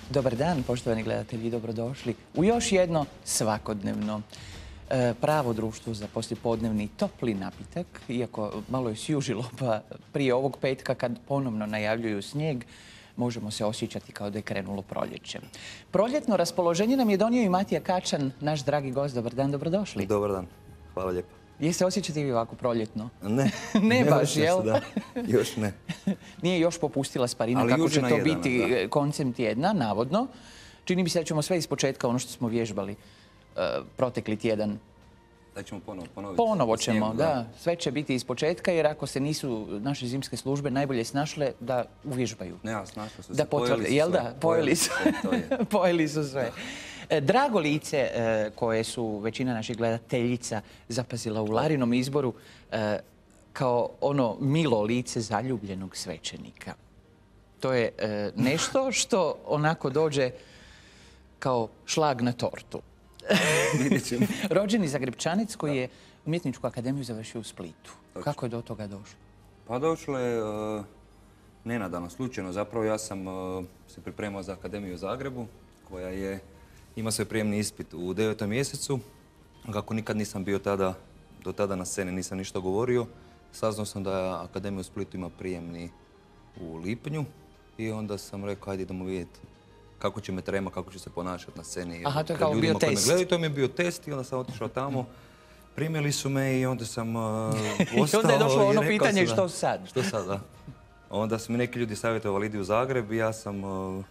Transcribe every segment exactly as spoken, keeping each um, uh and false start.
Dobar dan, poštovani gledatelji, dobrodošli u još jedno svakodnevno e, pravo društvo za poslijepodnevni topli napitak. Iako malo je sjužilo, pa prije ovog petka kad ponovno najavljuju snijeg, možemo se osjećati kao da je krenulo proljeće. Proljetno raspoloženje nam je donio i Matija Kačan, naš dragi gost. Dobar dan, dobrodošli. Dobar dan, hvala lijepo. Jeste osjećati vi ovako proljetno? Ne. Ne baš, jel? Da, još ne. Nije još popustila sparina Ali kako će južna to jedana, biti da. koncem tjedna, navodno. Čini mi se da ćemo sve ispočetka, ono što smo vježbali uh, protekli tjedan. Da ćemo ponovo ponoviti. Ponovo ćemo, Snijegu, da. Sve će biti ispočetka, jer ako se nisu naše zimske službe najbolje snašle, da uvježbaju. Ne, ali snašli su se. Da potvrde, Pojeli su jel sve. da? Pojeli su. To je. Pojeli su sve. E, Drago lice e, koje su većina naših gledateljica zapazila u Larinom izboru e, kao ono milo lice zaljubljenog svećenika. To je e, nešto što onako dođe kao šlag na tortu. Vidjet ćemo. Rođeni Zagrepčanec koji je Umjetničku akademiju završio u Splitu. Kako je do toga došlo? Pa došlo je uh, nenadano, slučajno. Zapravo ja sam uh, se pripremao za Akademiju u Zagrebu, koja je ima svoj prijemni ispit u devetom mjesecu. Kako nikad nisam bio tada, do tada na sceni nisam ništa govorio, saznao sam da Akademija u Splitu ima prijemni u lipnju i onda sam rekao, ajde idemo vidjeti kako će me trema, kako ću se ponašati na sceni. Aha, to je Pred kao ljudima bio koji me test. gledaju. To mi je bio test i onda sam otišao tamo. Primili su me i onda sam uh, I ostao. onda je došlo ono i rekao pitanje sam, što sad? Što sad, da. Onda su mi neki ljudi savjetovali idi u Zagreb i ja sam, uh,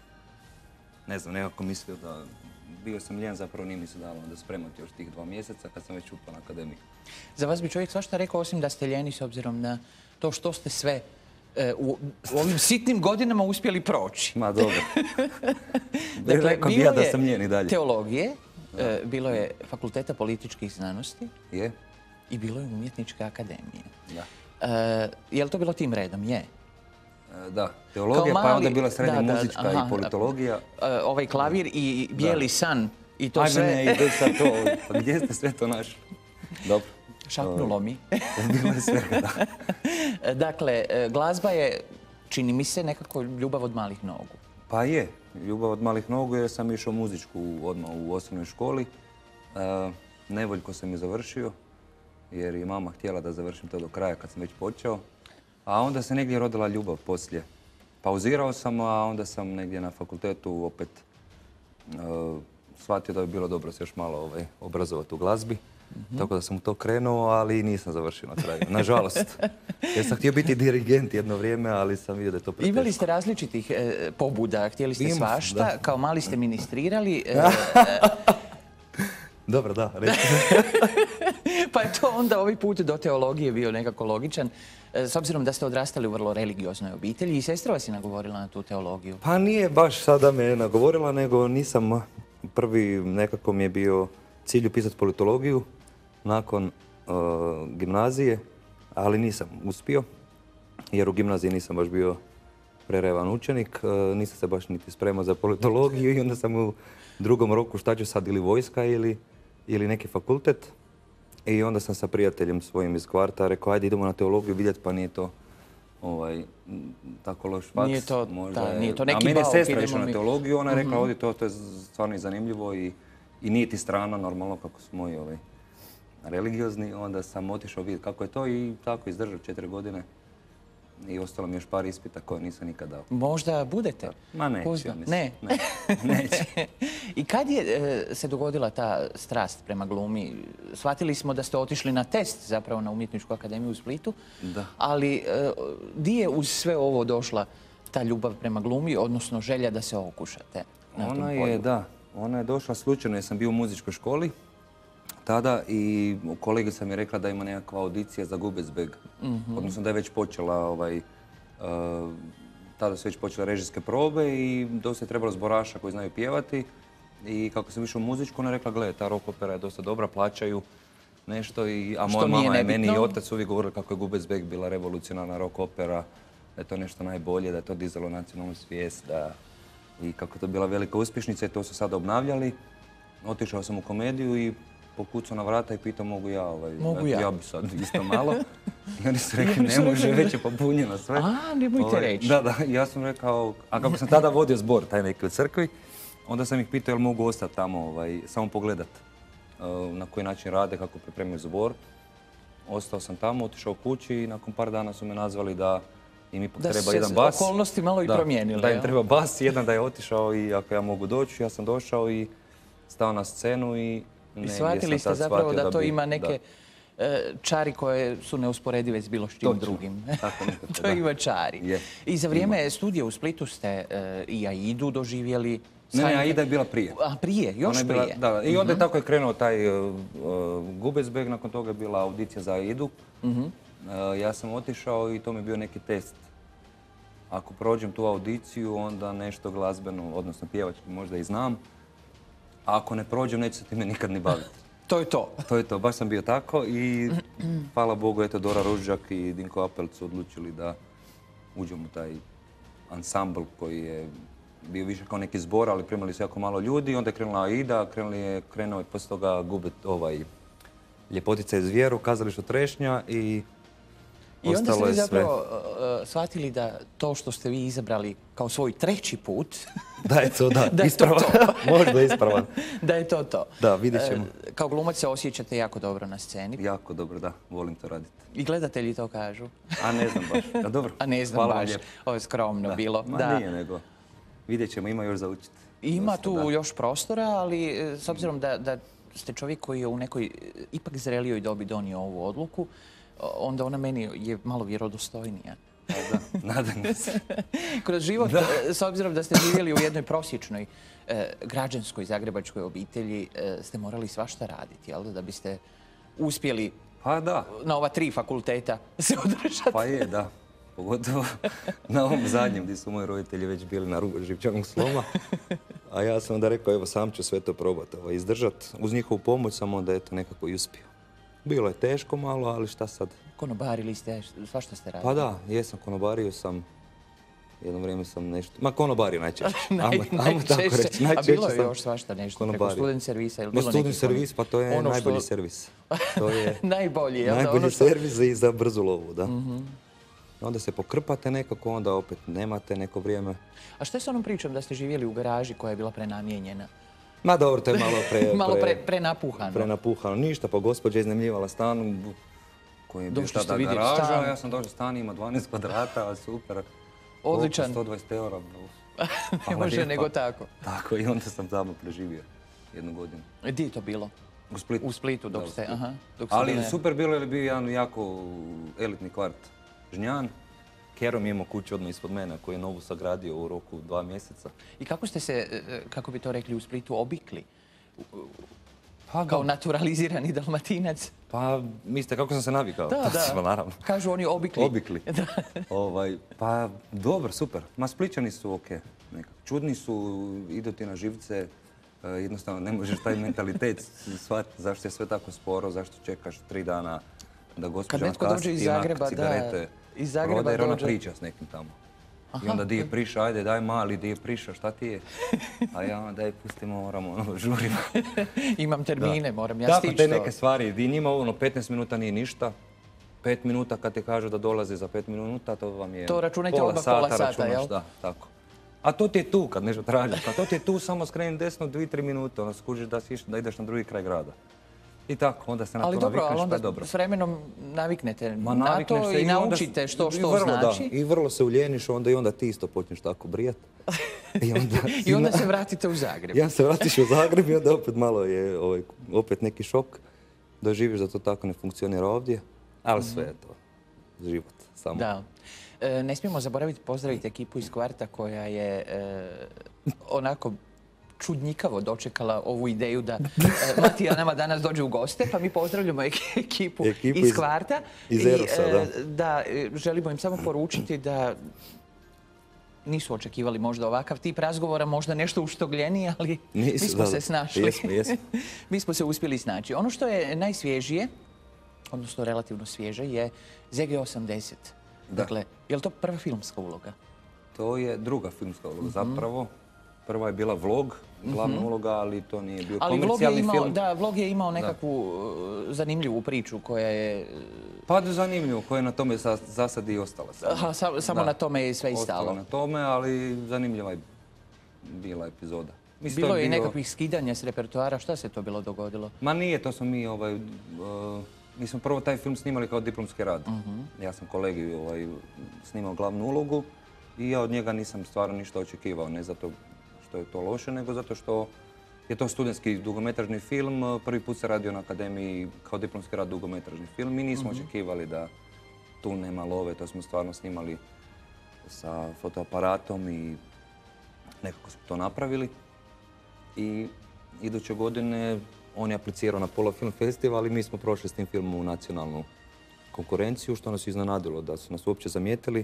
ne znam, nekako mislio da bio sam ljen, zapravo nije mi se dalo onda spremati još tih dva mjeseca kad sam već upao na akademiju. Za vas bi čovjek svašta rekao, osim da ste ljeni s obzirom na to što ste sve e, u, u ovim sitnim godinama uspjeli proći. Ma dobro. Dakle, Rekao bi bilo ja da je sam ljen i dalje. teologije, e, bilo je Fakulteta političkih znanosti Je? i bilo je Umjetničke akademije. Da. E, je li to bilo tim redom? Je. E, Da, teologija, Kao pa je onda mali- bila srednja da, da, muzička aha, i politologija. E, ovaj klavir i bijeli san i to Ajme sve. ne, ide sad to. Pa gdje ste sve to našli? Dobro. Šapnulo mi. Bilo je sve, da. Dakle, e, glazba je, čini mi se, nekako ljubav od malih nogu. Pa je, ljubav od malih nogu jer sam išao muzičku odmah u osnovnoj školi. E, nevoljko sam je završio jer je mama htjela da završim to do kraja kad sam već počeo. A onda se negdje rodila ljubav poslije. Pauzirao sam, a onda sam negdje na fakultetu opet e, shvatio da bi bilo dobro se još malo ovaj, obrazovati u glazbi. Mm-hmm. Tako da sam u to krenuo, ali nisam završio na kraju. Nažalost. Jer sam htio biti dirigent jedno vrijeme, ali sam vidio da je to preteško. Imali ste različitih e, pobuda, htjeli ste Imao sam, svašta, da. kao mali ste ministrirali. E, Dobro, da, reći. pa je to onda ovaj put do teologije bio nekako logičan. E, s obzirom da ste odrastali u vrlo religioznoj obitelji i sestra vas je nagovorila na tu teologiju. Pa nije baš sada me nagovorila, nego nisam prvi, nekako mi je bio cilj upisati politologiju nakon uh, gimnazije, ali nisam uspio, jer u gimnaziji nisam baš bio prerevan učenik, uh, nisam se baš niti spremao za politologiju i onda sam u drugom roku šta ću sad, ili vojska ili, ili neki fakultet. I onda sam sa prijateljem svojim iz kvarta rekao, ajde idemo na teologiju vidjeti, pa nije to ovaj, tako loš faks. Nije to, možda da, je- nije to neki A meni je bauk, sestra idemo išla na mi. teologiju, ona je rekla, ovdje to, to je stvarno i zanimljivo i, i nije ti strana, normalno kako su moji ovaj, religiozni. Onda sam otišao vidjeti kako je to i tako izdržao četiri godine. I ostalo mi još par ispita koje nisam nikad dao. Možda budete? Ma neću, Ko ja zna? mislim. Ne. Ne. Neću. I kad je e, se dogodila ta strast prema glumi? Shvatili smo da ste otišli na test zapravo na Umjetničku akademiju u Splitu. Da. Ali e, di je uz sve ovo došla ta ljubav prema glumi, odnosno želja da se okušate na tom Ona polju? je, da, ona je došla slučajno jer sam bio u muzičkoj školi tada i kolegica mi je rekla da ima nekakva audicija za Gubecbeg. Mm-hmm. Odnosno da je već počela, ovaj, uh, tada su već počele režijske probe i dosta je trebalo zboraša koji znaju pjevati. I kako sam išao u muzičku, ona je rekla, gle, ta rock opera je dosta dobra, plaćaju nešto. I, a moja Što nije mama je meni i nebitno. otac uvijek govorili kako je Gubecbeg bila revolucionarna rock opera, da je to nešto najbolje, da je to dizalo nacionalnu svijest, da i kako je to bila velika uspješnica i to su sada obnavljali. Otišao sam u komediju i pokucao na vrata i pitao mogu ja, ovaj, Mogu ja. ja bi sad isto malo. I oni su rekli I oni su ne može, rekli- već je popunjeno sve. A, nemojte Ovaj, reći. Da, da, ja sam rekao, a kako sam tada vodio zbor, taj neki u crkvi, Onda sam ih pitao jel mogu ostati tamo, ovaj, samo pogledat uh, na koji način rade, kako pripremaju zbor. Ostao sam tamo, otišao kući i nakon par dana su me nazvali da im ipak da treba jedan bas. Da se okolnosti malo i da, promijenile. Da im treba bas, jedan da je otišao i ako ja mogu doći, ja sam došao i stao na scenu i... Ne, I shvatili ste zapravo da, da to bi, ima neke da. čari koje su neusporedive s bilo s čim drugim. Tako nekako, to da. ima čari. Je. I za vrijeme ima. studija u Splitu ste uh, i Aidu doživjeli. Ne, ne, Aida je bila prije. A prije, još je bila, prije. Da, i onda je tako je krenuo taj uh, Gubecberg, nakon toga je bila audicija za Aidu. Uh -huh. uh, ja sam otišao i to mi je bio neki test. Ako prođem tu audiciju, onda nešto glazbeno, odnosno pjevački možda i znam. A ako ne prođem, neću se time nikad ni baviti. To je to. To je to, baš sam bio tako i hvala Bogu, eto, Dora Ružđak i Dinko Apelt su odlučili da uđemo u taj ansambl koji je bio više kao neki zbor, ali primali su jako malo ljudi. Onda je krenula Aida, krenuli je, krenuo je poslije toga Gubet, ovaj, Ljepotica iz Vjeru, Kazalište Trešnja i I onda ste vi zapravo uh, shvatili da to što ste vi izabrali kao svoj treći put... Da je to, da, da je ispravan. To to. Možda ispravan. Da je to to. Da, vidjet ćemo. Uh, kao glumac se osjećate jako dobro na sceni. Jako dobro, da. Volim to raditi. I gledatelji to kažu. A ne znam baš. A dobro. A ne znam Hvala baš. Ovo je skromno da. bilo. Ma da. nije nego. Vidjet ćemo, ima još za učiti. Ima tu da. još prostora, ali s obzirom da, da ste čovjek koji je u nekoj ipak zrelijoj dobi donio ovu odluku, onda ona meni je malo vjerodostojnija. Da, nadam se. Kroz život, da. s obzirom da ste živjeli u jednoj prosječnoj eh, građanskoj zagrebačkoj obitelji, eh, ste morali svašta raditi, jel? Da biste uspjeli pa da. na ova tri fakulteta se održati. Pa je, da. Pogotovo na ovom zadnjem gdje su moji roditelji već bili na rubu živčanog sloma. A ja sam onda rekao, evo sam ću sve to probati, ovaj, izdržati. Uz njihovu pomoć sam onda eto nekako i uspio. Bilo je teško malo, ali šta sad? Konobarili ste, svašta ste radili? Pa da, jesam, konobario sam. Jedno vrijeme sam nešto... Ma konobario najčešće. Naj, Amo, amo tako reći. A bilo je još svašta nešto preko student servisa? Ili Ma bilo student servis, pa to je ono najbolji što... servis. To je najbolji, jel? Najbolji ono što... servis i za brzu lovu, da. Mm-hmm. Onda se pokrpate nekako, onda opet nemate neko vrijeme. A što je s onom pričom da ste živjeli u garaži koja je bila prenamijenjena? Ma dobro, to je malo pre... malo pre, prenapuhano. Prenapuhano. Ništa, pa gospođa iznajmljivala stan koji je bio tada garaža. Stan. Ja sam došao, stan ima dvanaest kvadrata, super. Odličan. sto dvadeset eura. Ne može nego tako. Tako, i onda sam tamo preživio jednu godinu. Gdje je to bilo? U Splitu. U Splitu, dok ste... Aha, dok ali bile... super bilo jer je bio jedan jako elitni kvart Žnjan. Kero mi imao kuću odmah ispod mene koji je novu sagradio u roku dva mjeseca. I kako ste se, kako bi to rekli u Splitu, obikli? Pa, kao naturalizirani Dalmatinac? Pa, mislite kako sam se navikao? Da, da. Naravno. Kažu oni obikli. Obikli. ovaj, pa, dobro, super. Ma, Spličani su ok. Nekako. Čudni su, idu ti na živce. Jednostavno ne možeš taj mentalitet shvatiti zašto je sve tako sporo, zašto čekaš tri dana da gospođa na kasi ti onak cigarete iz Zagreba proda jer ona dođe... priča s nekim tamo. Aha. I onda di je priša, ajde daj mali, di je priša, šta ti je? A ja daj pustimo, moramo, ono, žurimo. Imam termine, da. moram ja tako, stići te neke stvari, di njima ono petnaest minuta nije ništa. Pet minuta kad ti kažu da dolaze za pet minuta, to vam je to računajte pola odmah sata, pola sata, računaš, jel? Da, tako. A to ti je tu kad nešto tražiš, a to ti je tu samo skreni desno dvije, tri minute, onda skužiš da, si, da ideš na drugi kraj grada. I tako, onda se na ali to dobro, navikneš, ali pa je dobro. s vremenom naviknete Ma, na to i, i naučite što što vrlo, znači. Da, i vrlo se uljeniš, onda i onda ti isto počneš tako brijat. I onda, I onda se vratite u Zagreb. Ja se vratiš u Zagreb i onda opet malo je ovaj, opet neki šok. Doživiš da to tako ne funkcionira ovdje, ali sve je to život. Samo. Da. E, ne smijemo zaboraviti pozdraviti ekipu iz kvarta koja je e, onako čudnjikavo dočekala ovu ideju da e, Matija nama danas dođe u goste, pa mi pozdravljamo ekipu, ekipu iz, iz kvarta. Iz Erosa, I, da. da. Želimo im samo poručiti da nisu očekivali možda ovakav tip razgovora, možda nešto uštogljeniji, ali Nisu, mi smo da, se snašli. Jesmo, jesmo. Mi smo se uspjeli snaći. Ono što je najsvježije, odnosno relativno svježe, je Z G osamdeset. Dakle, je li to prva filmska uloga? To je druga filmska uloga, mm-hmm. zapravo. Prva je bila vlog, glavna mm-hmm. uloga, ali to nije bio ali komercijalni vlog je imao, film. Da, vlog je imao nekakvu da. zanimljivu priču koja je... Pa zanimljivo, koja je na tome za, za sad i ostala. Samo, Aha, sam, samo na tome je sve i stalo. Ostala na tome, ali zanimljiva je bila epizoda. Mislim, Bilo to je i bio- nekakvih skidanja s repertoara. Šta se to bilo dogodilo? Ma nije, to smo mi, ovaj, uh, mi smo prvo taj film snimali kao diplomski rad. Ja sam kolegi ovaj, snimao glavnu ulogu i ja od njega nisam stvarno ništa očekivao. Ne zato što je to loše, nego zato što je to studentski dugometražni film. Prvi put se radio na akademiji kao diplomski rad dugometražni film. Mi nismo očekivali da tu nema love, to smo stvarno snimali sa fotoaparatom i nekako smo to napravili. I iduće godine on je aplicirao na Pola Film Festival i mi smo prošli s tim filmom u nacionalnu konkurenciju, što nas je iznenadilo da su nas uopće zamijetili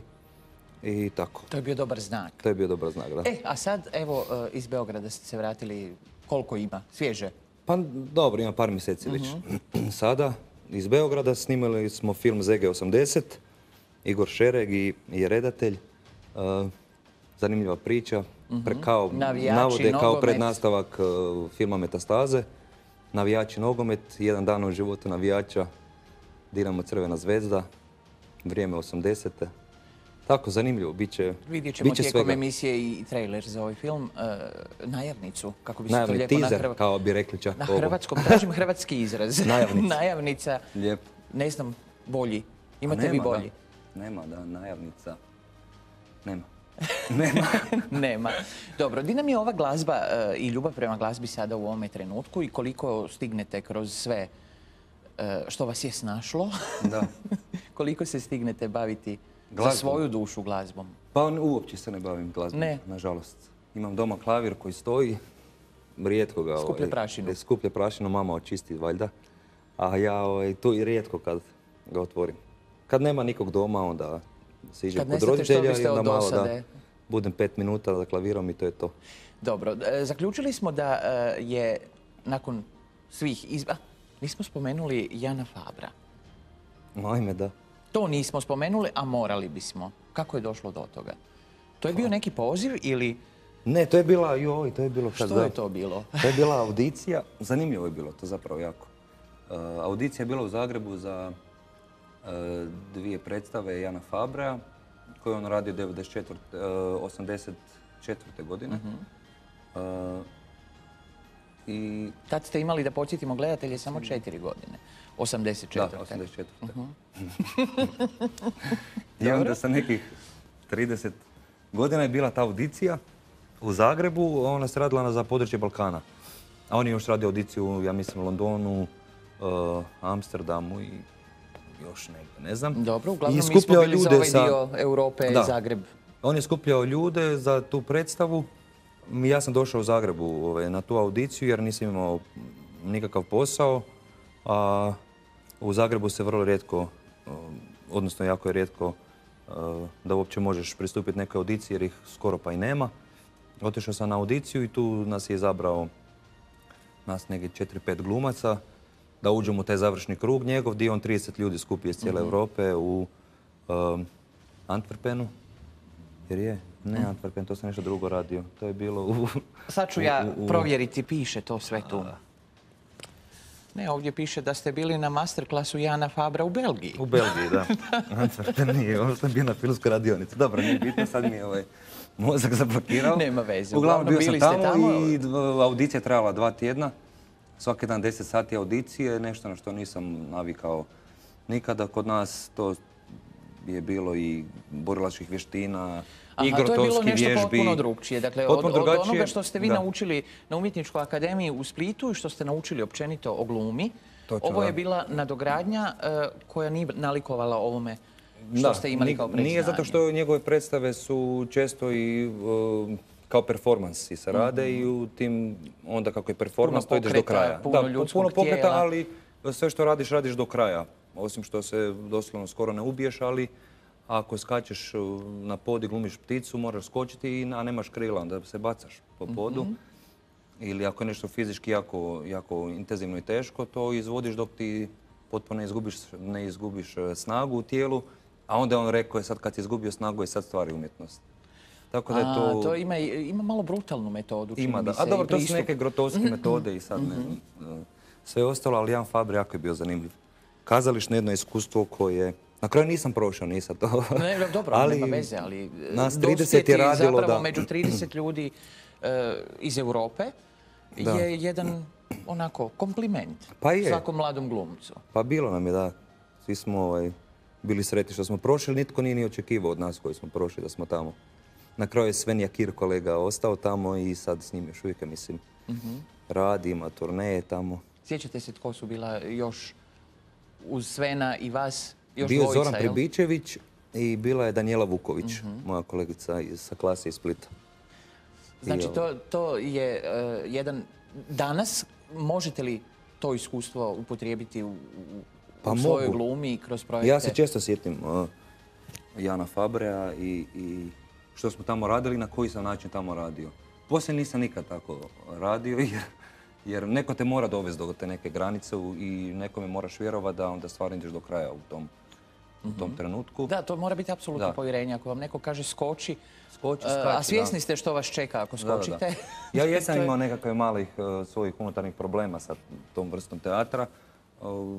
i tako. To je bio dobar znak. To je bio dobar znak, da. E, a sad, evo, e, iz Beograda ste se vratili, koliko ima? Svježe? Pa dobro, ima par mjeseci već. Sada, iz Beograda snimali smo film Z G osamdeset, Igor Šereg i, i redatelj. Uh, zanimljiva priča. Pre, kao, Navijači, navode kao nogomet. prednastavak uh, filma Metastaze. Navijači nogomet, jedan dan u životu navijača, Dinamo Crvena zvezda, vrijeme osamdesete. Tako, zanimljivo, bit će Vidjet ćemo bit će tijekom svega. emisije i trailer za ovaj film. E, najavnicu, kako bi se to Najavni lijepo na, teaser, hrva- kao bi rekli čak. na ovo. hrvatskom. Tražim hrvatski izraz. Najavnica. Najavnica. Lijepo. Ne znam, bolji. A Imate nema, vi bolji? Da. Nema, da, najavnica. Nema. Nema. Nema. Dobro, di nam je ova glazba e, i ljubav prema glazbi sada u ovome trenutku i koliko stignete kroz sve e, što vas je snašlo? Da. Koliko se stignete baviti za Glazbom? svoju dušu glazbom? Pa uopće se ne bavim glazbom, Ne. nažalost. Imam doma klavir koji stoji, rijetko ga... Skuplja prašinu. Skuplja prašinu, mama očisti valjda. A ja ovaj, to i rijetko kad ga otvorim. Kad nema nikog doma, onda se iđe Kad kod ne znate što roditelja biste i onda od malo da dosade. budem pet minuta za klavirom i to je to. Dobro, e, zaključili smo da e, je nakon svih izba... Nismo spomenuli Jana Fabra. Ajme, da. To nismo spomenuli, a morali bismo. Kako je došlo do toga? To je bio neki poziv ili Ne, to je bila, joj, to je bilo kad... što je to bilo? To je bila audicija, zanimljivo je bilo to zapravo jako. Uh, audicija je bila u Zagrebu za uh, dvije predstave Jana Fabra, koje je on radio devedeset četvrte, uh, osamdeset četvrte godine. Uh, I Tad ste imali, da podsjetimo gledatelje, samo četiri godine. osamdeset četvrte. da, osamdeset četvrte. I onda sa nekih trideset godina je bila ta audicija u Zagrebu, ona se radila za područje Balkana. A on je još radio audiciju, ja mislim, u Londonu, uh, Amsterdamu i još negdje, ne znam. Dobro, I uglavnom mi smo skupljao bili za ljude ovaj sa- dio Europe, Da. Zagreb. On je skupljao ljude za tu predstavu. Ja sam došao u Zagrebu ovaj, na tu audiciju jer nisam imao nikakav posao. A u Zagrebu se vrlo rijetko, odnosno jako je rijetko da uopće možeš pristupiti nekoj audiciji jer ih skoro pa i nema. Otišao sam na audiciju i tu nas je izabrao nas negdje četiri pet glumaca da uđemo u taj završni krug njegov gdje on trideset ljudi skupi iz cijele Europe u um, Antwerpenu. Jer je? Ne Antwerpen, to sam nešto drugo radio. To je bilo u... Sad ću u- ja u- u- provjeriti, piše to sve tu. Ne, ovdje piše da ste bili na masterklasu Jana Fabra u Belgiji. U Belgiji, da. Antwerpen nije, ovo sam bio na filmskoj radionici. Dobro, nije bitno, sad mi je ovaj mozak zablokirao. Nema veze, Uglavnom bio uglavnom sam bili ste tamo, tamo. i d- audicija je trajala dva tjedna. Svaki dan deset sati audicije, nešto na što nisam navikao nikada. Kod nas to je bilo i borilačkih vještina, i Aha, to je bilo grotovskih nešto vježbi. potpuno drugčije. Dakle, od, Potpuno od drugačije, onoga što ste vi da. naučili na Umjetničkoj akademiji u Splitu i što ste naučili općenito o glumi, Točno, ovo je da. bila nadogradnja e, koja nije nalikovala ovome što Da, ste imali ni- kao predznanje. Nije zato što njegove predstave su često i uh, kao performansi se rade i u tim, onda kako je performans, to ideš do pokreta, kraja. puno Da, ljudskog puno pokreta, tijela. ali sve što radiš, radiš do kraja. Osim što se doslovno skoro ne ubiješ, ali ako skačeš uh, na pod i glumiš pticu, moraš skočiti, i- a nemaš krila, onda se bacaš po podu. Ili ako je nešto fizički jako, jako intenzivno i teško, to izvodiš dok ti potpuno ne izgubiš, ne izgubiš e, snagu u tijelu, a onda je on rekao je sad kad si izgubio snagu je sad stvari umjetnost. Tako da je A, to... to ima, i- ima malo brutalnu metodu, čini ima, mi da. se, A dobro, i to su pristup. neke grotovske metode i sad ne znam, e, sve ostalo, ali Jan Faber jako je bio zanimljiv. Kazališno jedno iskustvo koje... Na kraju nisam prošao, nisam to. Ne, dobro, ali nema veze, ali e, nas trideset je dospjeti radilo zapravo da... među trideset ljudi e, iz Europe Da. je jedan onako kompliment Pa je. svakom mladom glumcu. Pa bilo nam je, da. Svi smo ovaj, bili sretni što smo prošli, nitko nije ni očekivao od nas koji smo prošli da smo tamo. Na kraju je Sven Jakir, kolega, ostao tamo i sad s njim još uvijek, mislim, radi, ima turneje tamo. Sjećate se tko su bila još uz Svena i vas? Još Bio je dvojica, Zoran jel? Pribičević i bila je Danijela Vuković, moja kolegica iz, sa klase iz Splita. Znači, I, to, to je e, jedan... Danas možete li to iskustvo upotrijebiti u, u, Pa u svojoj mogu. glumi kroz projekte? Ja se često sjetim uh, Jana Fabrea i, i što smo tamo radili, na koji sam način tamo radio. Poslije nisam nikad tako radio jer, jer neko te mora dovesti do te neke granice u- i nekome moraš vjerovati da onda stvarno ideš do kraja u tom, u tom trenutku. Da, to mora biti apsolutno Da. povjerenje. Ako vam neko kaže skoči, Skoči, e, skači, a svjesni da. ste što vas čeka ako Da, da, da. skočite. Ja jesam To je- imao nekakve malih uh, svojih unutarnjih problema sa tom vrstom teatra. uh,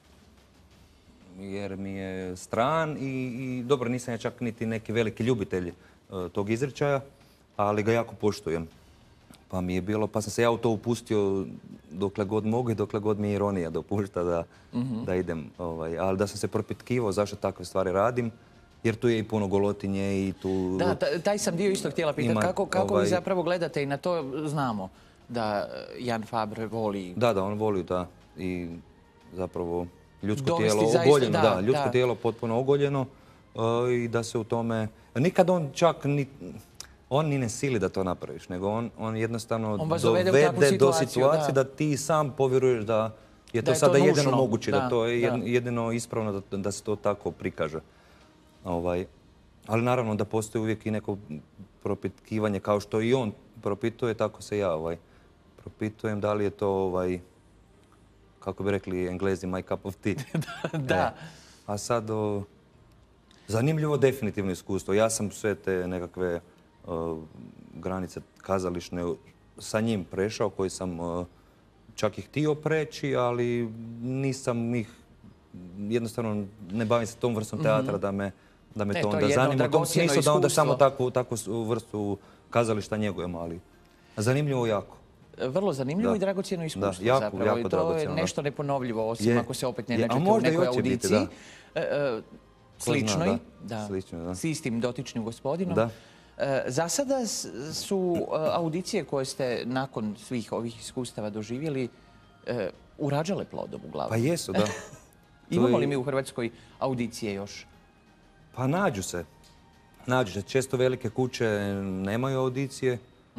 jer mi je stran i, i dobro, nisam ja čak niti neki veliki ljubitelj uh, tog izričaja, ali ga jako poštujem. Pa mi je bilo, pa sam se ja u to upustio dokle god mogu i dokle god mi je ironija dopušta da, da idem. Ovaj, ali da sam se propitkivao zašto takve stvari radim, jer tu je i puno golotinje i tu... Da, ta- taj sam dio isto htjela pitati. Ima, Kako, kako vi ovaj- zapravo gledate i na to znamo da Jan Fabre voli... Da, da, on voli da i zapravo ljudsko Dovesti tijelo zaista- ogoljeno, da, da, ljudsko da. tijelo potpuno ogoljeno uh, i da se u tome... Nikad on čak ni... On ni ne sili da to napraviš, nego on, on jednostavno On vas dovede u takvu do situaciju, situacije da. da. ti sam povjeruješ da je Da to je to sada jedino nužno, moguće, da, da, to je jed- da. jedino ispravno da, da se to tako prikaže. Ovaj, ali naravno da postoji uvijek i neko propitkivanje kao što i on propituje, tako se ja ovaj, propitujem da li je to, ovaj, kako bi rekli Englezi, my cup of tea. Da. E, a sad, o, zanimljivo definitivno iskustvo. Ja sam sve te nekakve o, granice kazališne sa njim prešao, koji sam o, čak i htio preći, ali nisam ih, jednostavno ne bavim se tom vrstom teatra da me, da me Ne, to to je onda jedno zanima. U tom dragocjeno smislu da onda iskustvo. samo takvu, takvu vrstu kazališta njegujemo, ali zanimljivo jako. Vrlo zanimljivo Da. i dragocjeno iskustvo Da, jako, zapravo. jako I to je dragocjeno, da. nešto neponovljivo, osim Je. ako se opet ne Je, a nađete u možda i nekoj hoće biti, audiciji. da. E, e, sličnoj, da. da. Sličnoj, da. S istim dotičnim gospodinom. Da. E, za sada s- su e, audicije koje ste nakon svih ovih iskustava doživjeli e, urađale plodom uglavnom. Pa jesu, da. Imamo je- li mi u Hrvatskoj audicije još? Pa nađu se. Nađu se. Često velike kuće nemaju audicije,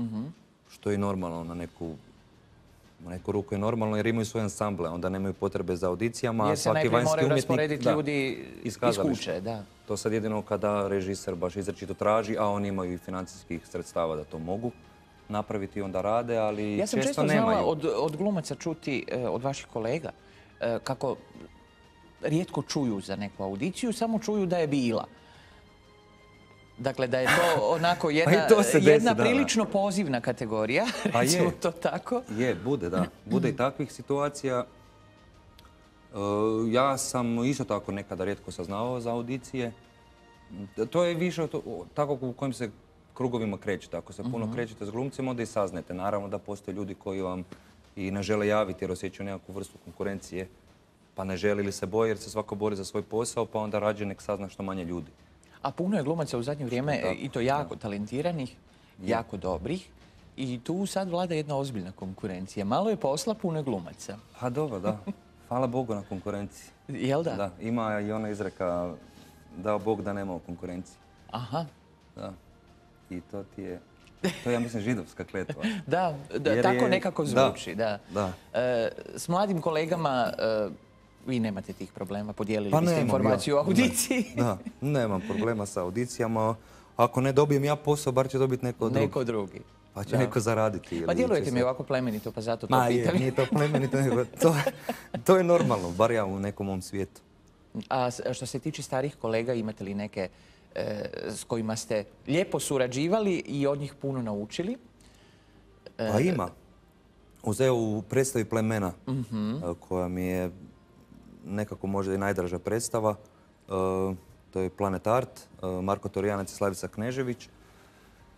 što je i normalno na neku, na neku ruku je normalno jer imaju svoje ansamble, onda nemaju potrebe za audicijama, a Jer se svaki najprije vanjski moraju umjetnik... rasporediti da, ljudi iz iz kazališta. kuće. Da. To sad jedino kada režiser baš izričito traži, a oni imaju i financijskih sredstava da to mogu napraviti, onda rade, ali Ja sam često, često nemaju. znala od, od glumaca čuti, e, od vaših kolega, e, kako rijetko čuju za neku audiciju, samo čuju da je bila. Dakle, da je to onako jedna, Pa i to se desi, jedna da, da. prilično pozivna kategorija, Pa je. recimo to tako. Je, bude, da. Bude i takvih situacija. E, ja sam isto tako nekada rijetko saznavao za audicije. To je više to, tako u kojim se krugovima krećete. Ako se puno krećete s glumcima, onda i saznajete. Naravno da postoje ljudi koji vam i ne žele javiti jer osjećaju nekakvu vrstu konkurencije. Pa ne žele ili se boje jer se svako bori za svoj posao, pa onda rađe nek sazna što manje ljudi. A puno je glumaca u zadnje vrijeme, Da. i to jako talentiranih, jako dobrih. I tu sad vlada jedna ozbiljna konkurencija. Malo je posla, puno je glumaca. Pa dobro, da. Hvala Bogu na konkurenciji. Jel da? Da, ima i ona izreka dao Bog da nema u konkurenciji. Aha. Da. I to ti je, to je ja mislim židovska kletva. Da, da, Jer tako je- nekako da, zvuči, da. da. E, s mladim kolegama e, vi nemate tih problema, podijelili Pa biste nemam informaciju ja. o audiciji. Da, nemam problema sa audicijama. Ako ne dobijem ja posao, bar će dobiti neko drugi. Neko drugi. Pa će Da. neko zaraditi. ili Pa djelujete će mi se- ovako plemenito, pa zato to Ma je, pitam. nije to plemenito, nego to, to je normalno, bar ja u nekom mom svijetu. A s- što se tiče starih kolega, imate li neke e, s kojima ste lijepo surađivali i od njih puno naučili? Pa ima. Uz evo u predstavi Plemena, Mhm. e, koja mi je nekako možda i najdraža predstava, e, to je Planet Art, e, Marko Torjanac i Slavica Knežević.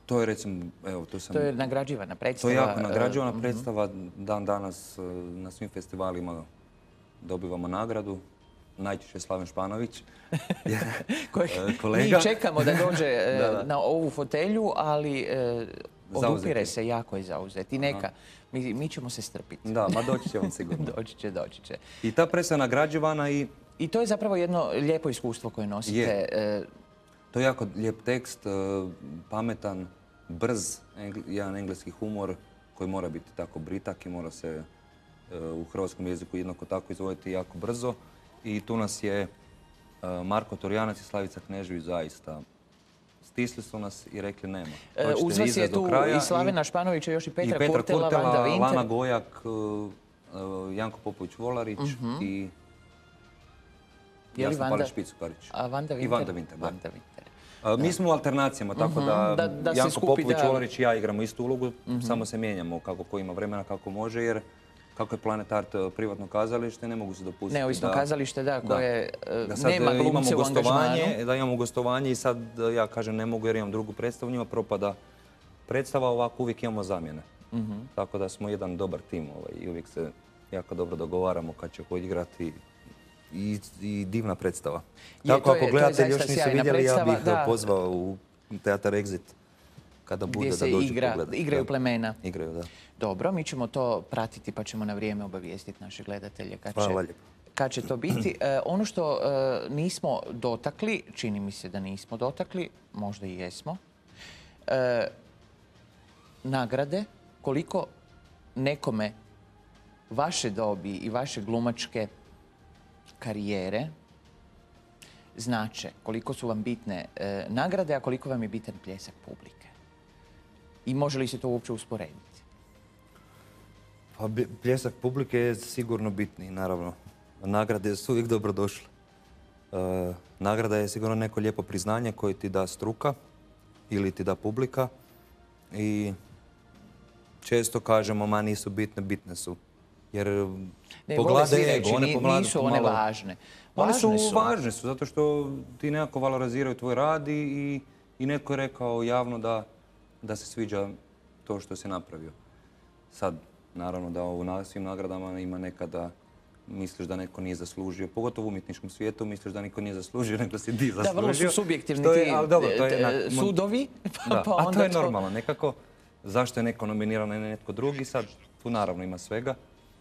To je recimo, evo, to sam... To je nagrađivana predstava. To je jako nagrađivana uh, predstava. Dan danas uh, na svim festivalima dobivamo nagradu. Najčešće Slaven Španović, kojeg kolega. Mi čekamo da dođe da, da. na ovu fotelju, ali uh, odupire se, jako je zauzet. I neka, mi, mi ćemo se strpiti. Da, ma doći će vam sigurno. doći će, doći će. I ta predstava nagrađivana i... I to je zapravo jedno lijepo iskustvo koje nosite. Je. To je jako lijep tekst, pametan, brz, jedan engleski humor koji mora biti tako britak i mora se u hrvatskom jeziku jednako tako izvoditi jako brzo. I tu nas je Marko Torjanac i Slavica Knežević zaista stisli su nas i rekli nema. Uz vas je tu i Slavena Španovića, još i Petra, i Petra Kurtela, Kurtela, Vanda Vinter. Lana Gojak, Janko Popović-Volarić uh-huh. i Jasna Palić-Picukarić. A Vanda Vinter? I Vanda Vinter, da. Vanda Vinter. A, mi smo u alternacijama, tako uh-huh. da, da, da Janko skupi, Popović-Volarić i ja igramo istu ulogu, uh-huh. samo se mijenjamo kako ko ima vremena, kako može, jer kako je Planet Art privatno kazalište, ne mogu se dopustiti Neovisno da... kazalište, da, koje da sad nema glumce u angažmanu. Da imamo gostovanje i sad ja kažem ne mogu jer imam drugu predstavu, njima propada predstava, ovako uvijek imamo zamjene. Uh-huh. Tako da smo jedan dobar tim ovaj, i uvijek se jako dobro dogovaramo kad će ko igrati i, i divna predstava. Je, tako je, ako gledatelji još nisu vidjeli, predstava, ja bih da. pozvao u Teatar Exit. Kada bude gdje se da dođu igra, pogledati. igraju da. plemena. Igraju, da. Dobro, mi ćemo to pratiti pa ćemo na vrijeme obavijestiti naše gledatelje kad će, Hvala lijepo. kad će to biti. E, ono što e, nismo dotakli, čini mi se da nismo dotakli, možda i jesmo, e, nagrade, koliko nekome vaše dobi i vaše glumačke karijere znače, koliko su vam bitne e, nagrade, a koliko vam je bitan pljesak publike. I može li se to uopće usporediti? Pa, pljesak publike je sigurno bitniji, naravno. Nagrade su uvijek dobro došle. E, nagrada je sigurno neko lijepo priznanje koje ti da struka ili ti da publika. I često kažemo, ma nisu bitne, bitne su. Jer ne, poglade ego, one poglade nisu one malo... važne. One su, su važne su, zato što ti nekako valoriziraju tvoj rad i, i neko je rekao javno da, da se sviđa to što si napravio. Sad, naravno da u svim nagradama ima nekada misliš da neko nije zaslužio, pogotovo u umjetničkom svijetu, misliš da niko nije zaslužio, nego si ti zaslužio. Da, vrlo su subjektivni je, ti ali dobro, to je na, sudovi. Da, pa a onda to je to... normalno, nekako. Zašto je neko nominiran, a ne netko drugi, sad tu naravno ima svega.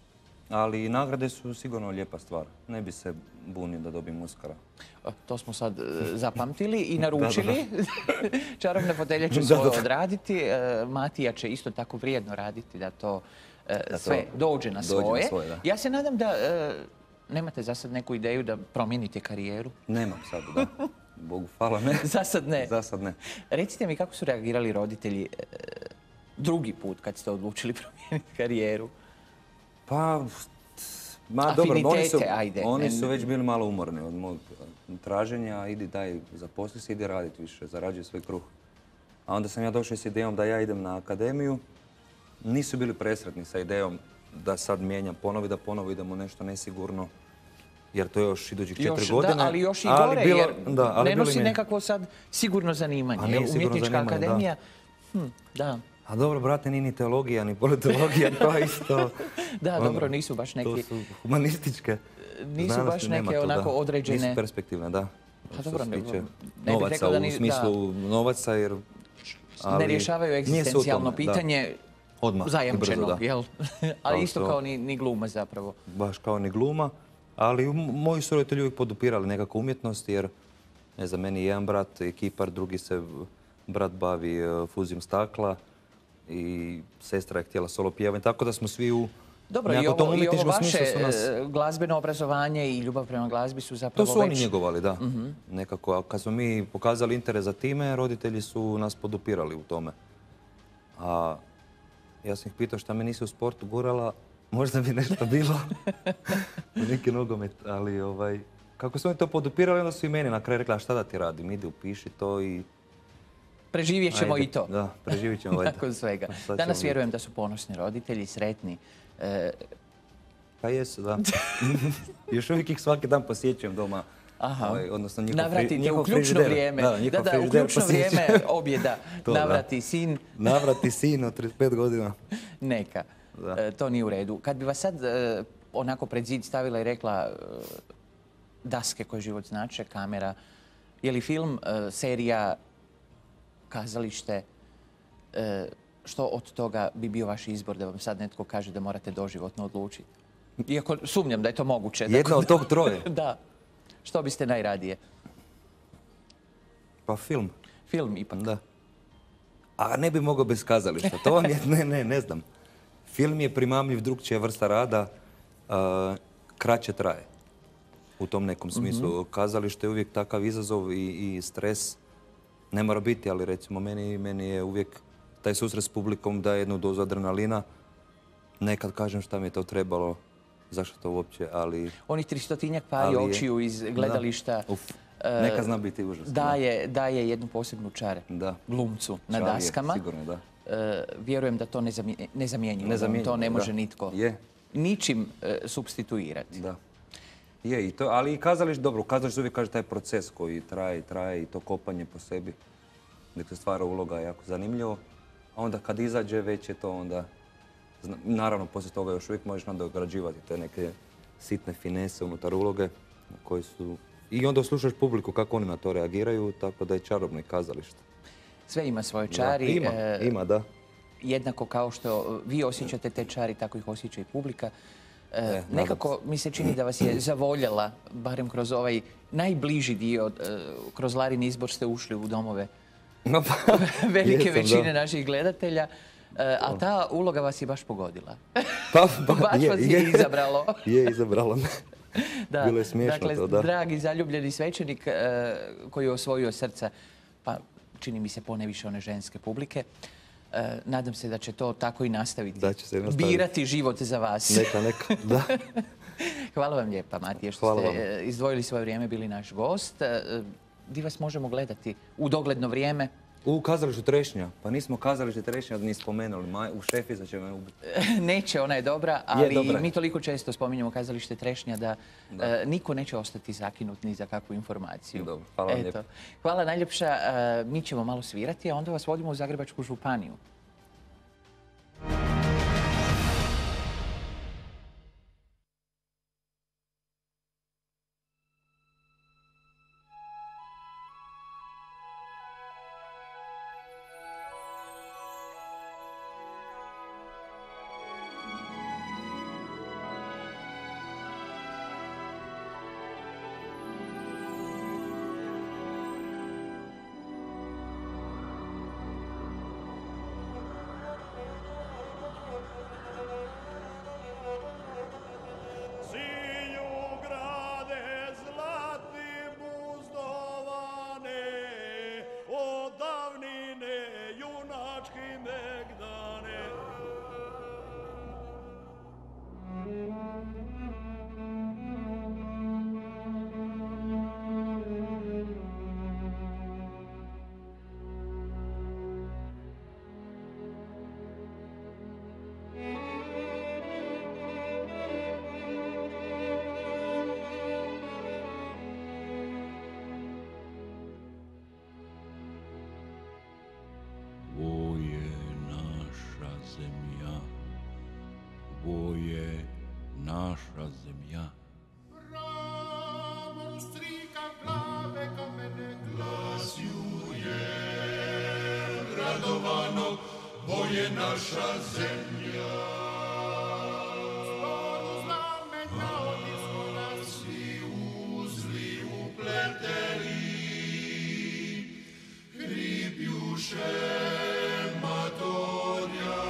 Ali nagrade su sigurno lijepa stvar. Ne bi se bunio da dobijem Oskara. To smo sad zapamtili i naručili. Da, da. Čarobne fotelje će svoje odraditi. Matija će isto tako vrijedno raditi da to da sve to dođe na svoje. Dođe na svoje da. Ja se nadam da nemate za sad neku ideju da promijenite karijeru. Nemam sad, da. Bogu hvala, ne. Za sad ne. Za sad ne. Recite mi kako su reagirali roditelji drugi put kad ste odlučili promijeniti karijeru? Pa, ma dobro, oni su, ajde. oni su već bili malo umorni od mog traženja, idi daj, zaposli se, idi raditi više, zarađuj svoj kruh. A onda sam ja došao s idejom da ja idem na akademiju. Nisu bili presretni sa idejom da sad mijenjam ponovi, da ponovo idemo nešto nesigurno, jer to je još idućih četiri godine. Da, ali još i ali gore, bilo, jer da, ali ne nosi mi... nekakvo sad sigurno zanimanje. A nije sigurno Umjetnička zanimanje, akademija, hm, da. A dobro, brate, nije ni teologija, ni politologija, to je isto... Da, ono, dobro, nisu baš neki... To su humanističke nisu baš neke onako da. određene... Nisu perspektivne, da. Pa dobro, ne, ne novaca, da ni, u smislu da. novaca, jer... Ali ne rješavaju egzistencijalno pitanje odmah, zajamčenog, brzo, jel? Ali isto to, kao ni, ni gluma zapravo. Baš kao ni gluma, ali moji su roditelji uvijek podupirali nekako umjetnost, jer, ne znam, meni je jedan brat je kipar, drugi se brat bavi fuzijom stakla i sestra je htjela solo pjevanje, tako da smo svi u Dobro, i ovo, i ovo vaše nas... glazbeno obrazovanje i ljubav prema glazbi su zapravo već... To su oni njegovali, da. Uh-huh. Nekako, a kad smo mi pokazali interes za time, roditelji su nas podupirali u tome. A ja sam ih pitao šta me nisi u sportu gurala, možda bi nešto bilo, neki nogomet, ali ovaj... Kako su oni to podupirali, onda su i meni na kraju rekla šta da ti radim, idi upiši to i... Preživjet ćemo Ajde. i to. Da, preživjet ćemo. Nakon svega. Danas vjerujem da su ponosni roditelji, sretni. E... Pa jesu, da. Još uvijek ih svaki dan posjećujem doma Aha. Ovaj, odnosno njihov, fri, Navratite njihov u ključno frižider. vrijeme. Da, Da, njihov da, u frižider ključno posjeća. vrijeme objeda. To, da. Navrati sin. Navrati sin od trideset pet godina. Neka. Da. E, to nije u redu. Kad bi vas sad e, onako pred zid stavila i rekla e, daske koje život znače, kamera, je li film, e, serija, kazalište, e, što od toga bi bio vaš izbor da vam sad netko kaže da morate doživotno odlučiti? Iako sumnjam da je to moguće. Jedno od tog troje. Da. Što biste najradije? Pa film. Film ipak. Da. A ne bi mogao bez kazališta. To vam je, ne, ne, ne znam. Film je primamljiv, drugčija vrsta rada, uh, kraće traje. U tom nekom smislu. Mm-hmm. Kazalište je uvijek takav izazov i, i stres. Ne mora biti, ali recimo meni, meni je uvijek taj susret s publikom daje jednu dozu adrenalina. Nekad kažem šta mi je to trebalo, zašto to uopće, ali... Onih tristotinjak pari očiju iz gledališta. Da. Uf, neka zna biti užasno. Daje, daje jednu posebnu čar da. glumcu na Čar je, daskama. sigurno, da. E, vjerujem da to nezamjenjivo. Nezamjenjivo, to ne može da. nitko Je. ničim e, supstituirati. Da. Je, i to, ali i kazalište, dobro, u kazalištu uvijek kaže taj proces koji traje i traje i to kopanje po sebi. Dok se stvara uloga jako zanimljivo. A onda kad izađe već je to onda... Naravno, poslije toga još uvijek možeš nadograđivati te neke sitne finese unutar uloge koje su... I onda slušaš publiku kako oni na to reagiraju, tako da je čarobno i kazalište. Sve ima svoje čari. Da, ima, e, ima, da. Jednako kao što vi osjećate te čari, tako ih osjeća i publika. E, e, nekako mi se čini da vas je zavoljela, barem kroz ovaj najbliži dio, e, kroz Larin izbor ste ušli u domove No, pa, velike jesam, većine da. naših gledatelja. E, a ta uloga vas je baš pogodila. Pa, pa, baš je, vas je, je izabralo. Je izabralo me. Da, bilo je smiješno dakle, to, da. dragi zaljubljeni svećenik e, koji je osvojio srca, pa čini mi se poneviše one ženske publike. E, nadam se da će to tako i nastaviti. Da će se nastaviti. Birati život za vas. Neka, neka, da. Hvala vam lijepa, Matije, što Hvala ste vam. e, izdvojili svoje vrijeme, bili naš gost. E, Di vas možemo gledati u dogledno vrijeme? U kazalištu Trešnja. Pa nismo kazalište Trešnja ni spomenuli. Ma, u Šefiza će me ubiti. Neće, ona je dobra, ali je dobra. Mi toliko često spominjemo kazalište Trešnja da, da. E, niko neće ostati zakinut ni za kakvu informaciju. Dobro, hvala vam lijepo. Hvala najljepša. E, mi ćemo malo svirati, a onda vas vodimo u Zagrebačku županiju. Ovo je naša zemlja. Bramom strika plave kamene glasjuje radovano, ovo je naša zemlja. Sporu znamena odismo nas svi uzli upleteli, hripjuše matorja.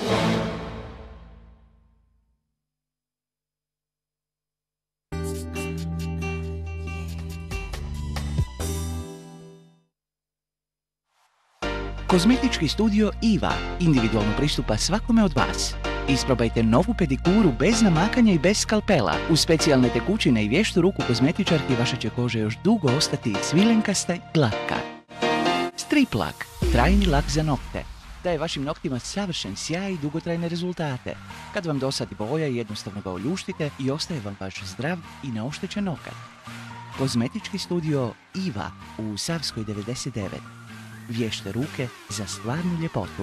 Kozmetički studio Iva individualno pristupa svakome od vas. Isprobajte novu pedikuru bez namakanja i bez skalpela. Uz specijalne tekućine i vještu ruku kozmetičarki vaša će koža još dugo ostati svilenkasta i glatka. Strip lak, trajni lak za nokte. Daje vašim noktima savršen sjaj i dugotrajne rezultate. Kad vam dosadi boja, jednostavno ga oljuštite i ostaje vam vaš zdrav i neoštećen nokat. Kozmetički studio Iva u Savskoj devedeset devet. Vješte ruke za stvarnu ljepotu.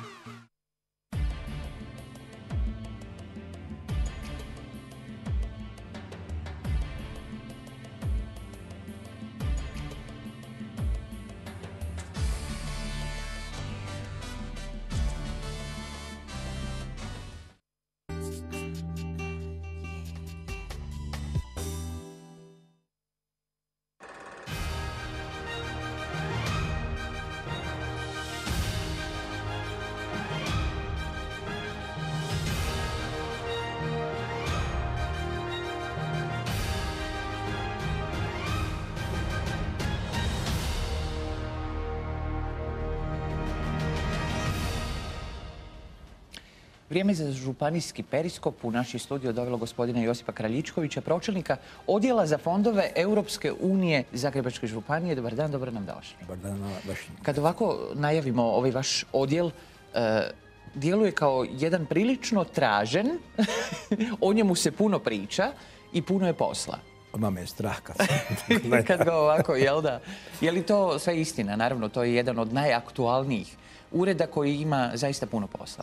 Vrijeme za županijski periskop u naši studio dovelo gospodina Josipa Kraljičkovića, pročelnika Odjela za fondove Europske unije Zagrebačke županije. Dobar dan, dobro nam došli. Dobar dan, vaši. Kad ovako najavimo ovaj vaš odjel, e, djeluje kao jedan prilično tražen, o njemu se puno priča i puno je posla. Odmah me je strah kad... Kad ga ovako, jel da? Je li to sve istina? Naravno, to je jedan od najaktualnijih ureda koji ima zaista puno posla.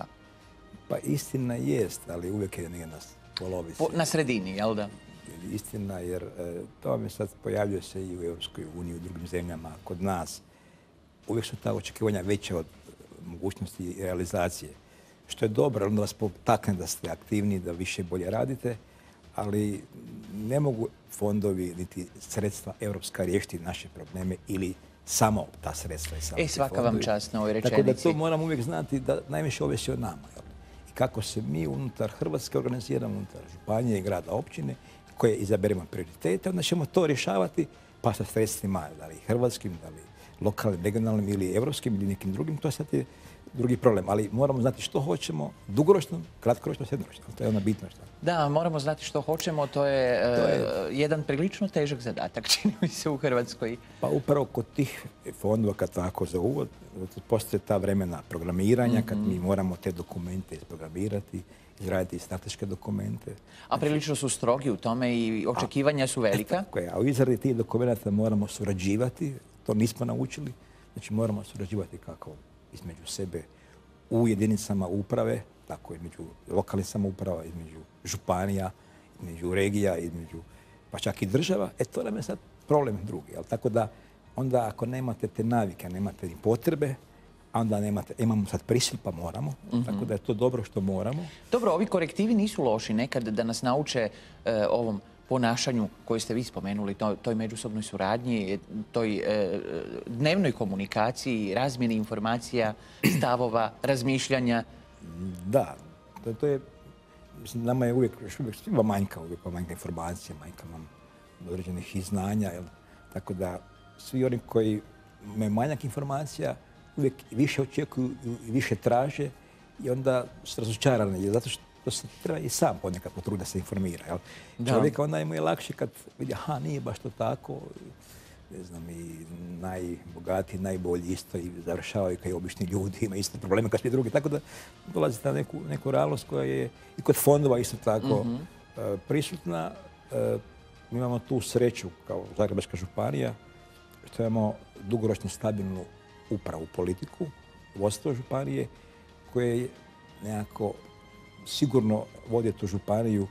Pa istina jest, ali uvijek je nije na polovici. Po, na sredini, jel da? Istina, jer e, to vam je sad pojavljuje se i u Europskoj uniji, u drugim zemljama, kod nas. Uvijek su ta očekivanja veća od mogućnosti i realizacije. Što je dobro, onda vas potakne da ste aktivni, da više i bolje radite, ali ne mogu fondovi niti sredstva europska riješiti naše probleme ili samo ta sredstva i samo E, svaka vam čast na ovoj rečenici. Tako da to moramo uvijek znati da najviše ovisi o nama. Jel? I kako se mi unutar Hrvatske organiziramo, unutar županije i grada, općine, koje izaberemo prioritete, onda ćemo to rješavati pa sa sredstvima, da li hrvatskim, da li lokalnim, regionalnim ili evropskim ili nekim drugim, to je sad drugi problem. Ali moramo znati što hoćemo, dugoročno, kratkoročno, srednjoročno. To je ono bitno što. Da, moramo znati što hoćemo, to je, to je uh, jedan prilično težak zadatak, čini mi se, u Hrvatskoj. Pa upravo kod tih fondova, kad tako za uvod, postoje ta vremena programiranja, mm-hmm. kad mi moramo te dokumente isprogramirati, izraditi strateške dokumente. A prilično su strogi u tome i očekivanja su velika? Tako je, a u izradi tih dokumenta moramo surađivati, to nismo naučili, znači moramo surađivati kako između sebe u jedinicama uprave, tako između lokalnih samouprava, između županija, između regija, između pa čak i država. E to nam je sad problem drugi. Jel? Tako da onda ako nemate te navike, nemate ni potrebe, onda nemate, imamo sad prisil pa moramo. Mm-hmm. Tako da je to dobro što moramo. Dobro, ovi korektivi nisu loši nekad da nas nauče e, ovom ponašanju koje ste vi spomenuli, toj, toj međusobnoj suradnji, toj e, dnevnoj komunikaciji, razmjeni informacija, stavova, razmišljanja. Da, to, to je, mislim, nama je uvijek, uvijek svima manjka, uvijek manjka informacija, manjka nam određenih znanja, jel? Tako da svi oni koji imaju manjak informacija uvijek više očekuju i više traže i onda su razočarani, zato što to se treba i sam ponekad potruditi da se informira. Jel? Čovjeka onda mu je lakše kad vidi, aha, nije baš to tako, ne znam, i najbogatiji, najbolji isto i završavaju kao i obični ljudi, imaju isto probleme kao svi drugi. Tako da dolazite na neku, neku realnost koja je i kod fondova isto tako mm-hmm. uh, prisutna. Uh, mi imamo tu sreću kao Zagrebačka županija, što imamo dugoročno stabilnu upravu, politiku, vodstvo županije, koje je nekako sigurno vodi tu županiju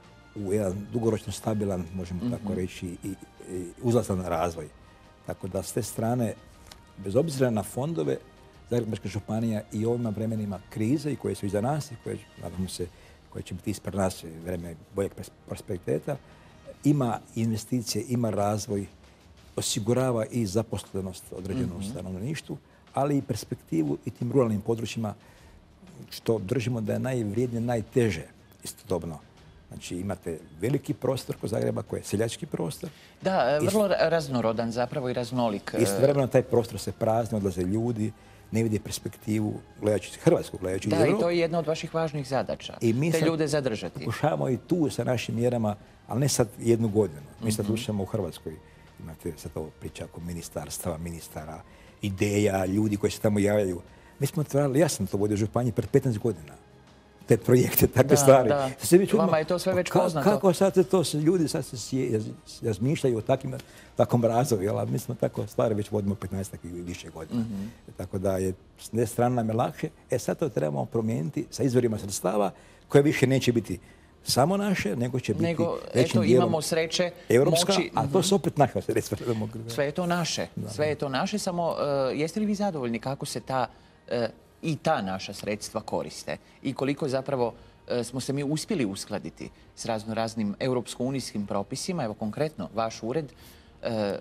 u jedan dugoročno stabilan, možemo mm-hmm. tako reći, i, i uzlazan razvoj. Tako da s te strane, bez obzira na fondove, Zagrebačka županija i ovima vremenima krize i koje su iza nas i koje, nadamo se, koje će biti ispred nas vreme boljeg prosperiteta, ima investicije, ima razvoj, osigurava i zaposlenost određenom mm-hmm. stanovništvu, ali i perspektivu i tim ruralnim područjima. što držimo da je najvrijednije, najteže istodobno. Znači imate veliki prostor kod Zagreba koji je seljački prostor. Da, vrlo raznorodan zapravo i raznolik. Istovremeno taj prostor se prazni, odlaze ljudi, ne vidi perspektivu gledajući Hrvatsku, gledajući Da, Europu. i to je jedna od vaših važnih zadaća. I mi te sad ljude zadržati. Pokušavamo i tu sa našim mjerama, ali ne sad jednu godinu. Mi sad slušamo u Hrvatskoj. Imate sad ovo priča oko ministarstava, ministara, ideja, ljudi koji se tamo javljaju. Mi smo otvarali, ja sam to vodio u županiji pred petnaest godina. Te projekte, takve Da, stvari. da. Se mi čudimo, Vama je to sve već ka- poznato. Kako sad se to, se ljudi sad se sje- razmišljaju o takvim, takvom razvoju, jel? A mi smo tako stvari već vodimo petnaest i više godina. Tako da je s ne strane nam je lakše. E sad to trebamo promijeniti sa izvorima sredstava koje više neće biti samo naše, nego će biti Nego, većim eto, dijelom imamo sreće, europska, moći... a to su opet naša sredstva. Sve je to naše. Sve je to naše, samo e, jeste li vi zadovoljni kako se ta e, i ta naša sredstva koriste i koliko zapravo e, smo se mi uspjeli uskladiti s razno raznim europsko-unijskim propisima, evo konkretno vaš ured, e,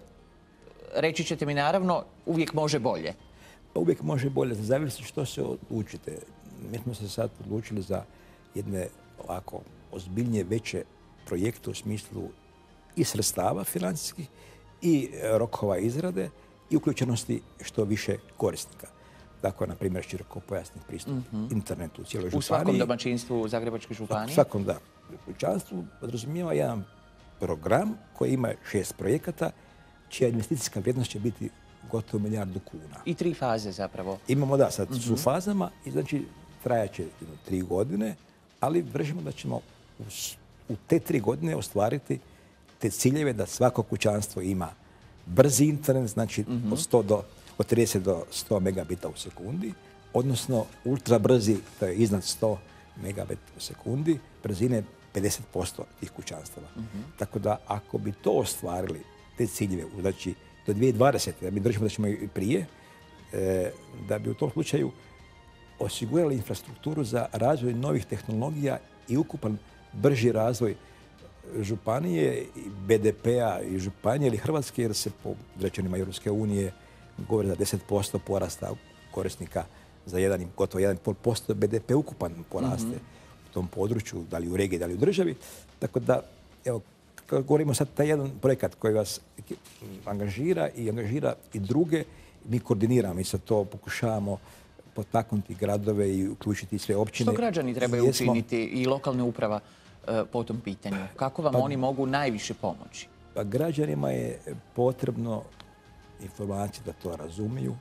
reći ćete mi naravno uvijek može bolje. Pa uvijek može bolje, zavisi što se odlučite. Mi smo se sad odlučili za jedne ovako ozbiljnije veće projekte u smislu i sredstava financijskih i rokova izrade i uključenosti što više korisnika. Dakle, na primjer, širokopojasni pristup internetu u cijeloj županiji. U svakom domaćinstvu Zagrebačke županije? U svakom, da. Kućanstvu podrazumijeva jedan program koji ima šest projekata, čija investicijska vrijednost će biti gotovo milijardu kuna. I tri faze zapravo. Imamo, da, sad su u fazama i znači trajaće tri godine, ali držimo da ćemo u, u te tri godine ostvariti te ciljeve da svako kućanstvo ima brzi internet, znači od, sto do, od trideset do sto megabita u sekundi, odnosno ultra brzi, to je iznad sto megabita u sekundi, brzine pedeset posto tih kućanstava. Tako da ako bi to ostvarili, te ciljeve, znači do dvije tisuće dvadesete. Mi držimo da ćemo i prije, e, da bi u tom slučaju osigurali infrastrukturu za razvoj novih tehnologija i ukupan brži razvoj županije, B D P-a i županije ili Hrvatske, jer se po rečenima Europske unije govori za deset posto porasta korisnika za jedan, gotovo jedan i pol posto B D P ukupan poraste u tom području, da li u regiji, da li u državi. Tako da, evo, kako govorimo sad taj jedan projekat koji vas angažira i angažira i druge, mi koordiniramo i sad to pokušavamo potaknuti gradove i uključiti sve općine. Što građani trebaju Jesmo- učiniti i lokalna uprava e, po tom pitanju? Kako vam oni mogu najviše pomoći? Pa građanima je potrebno informacije da to razumiju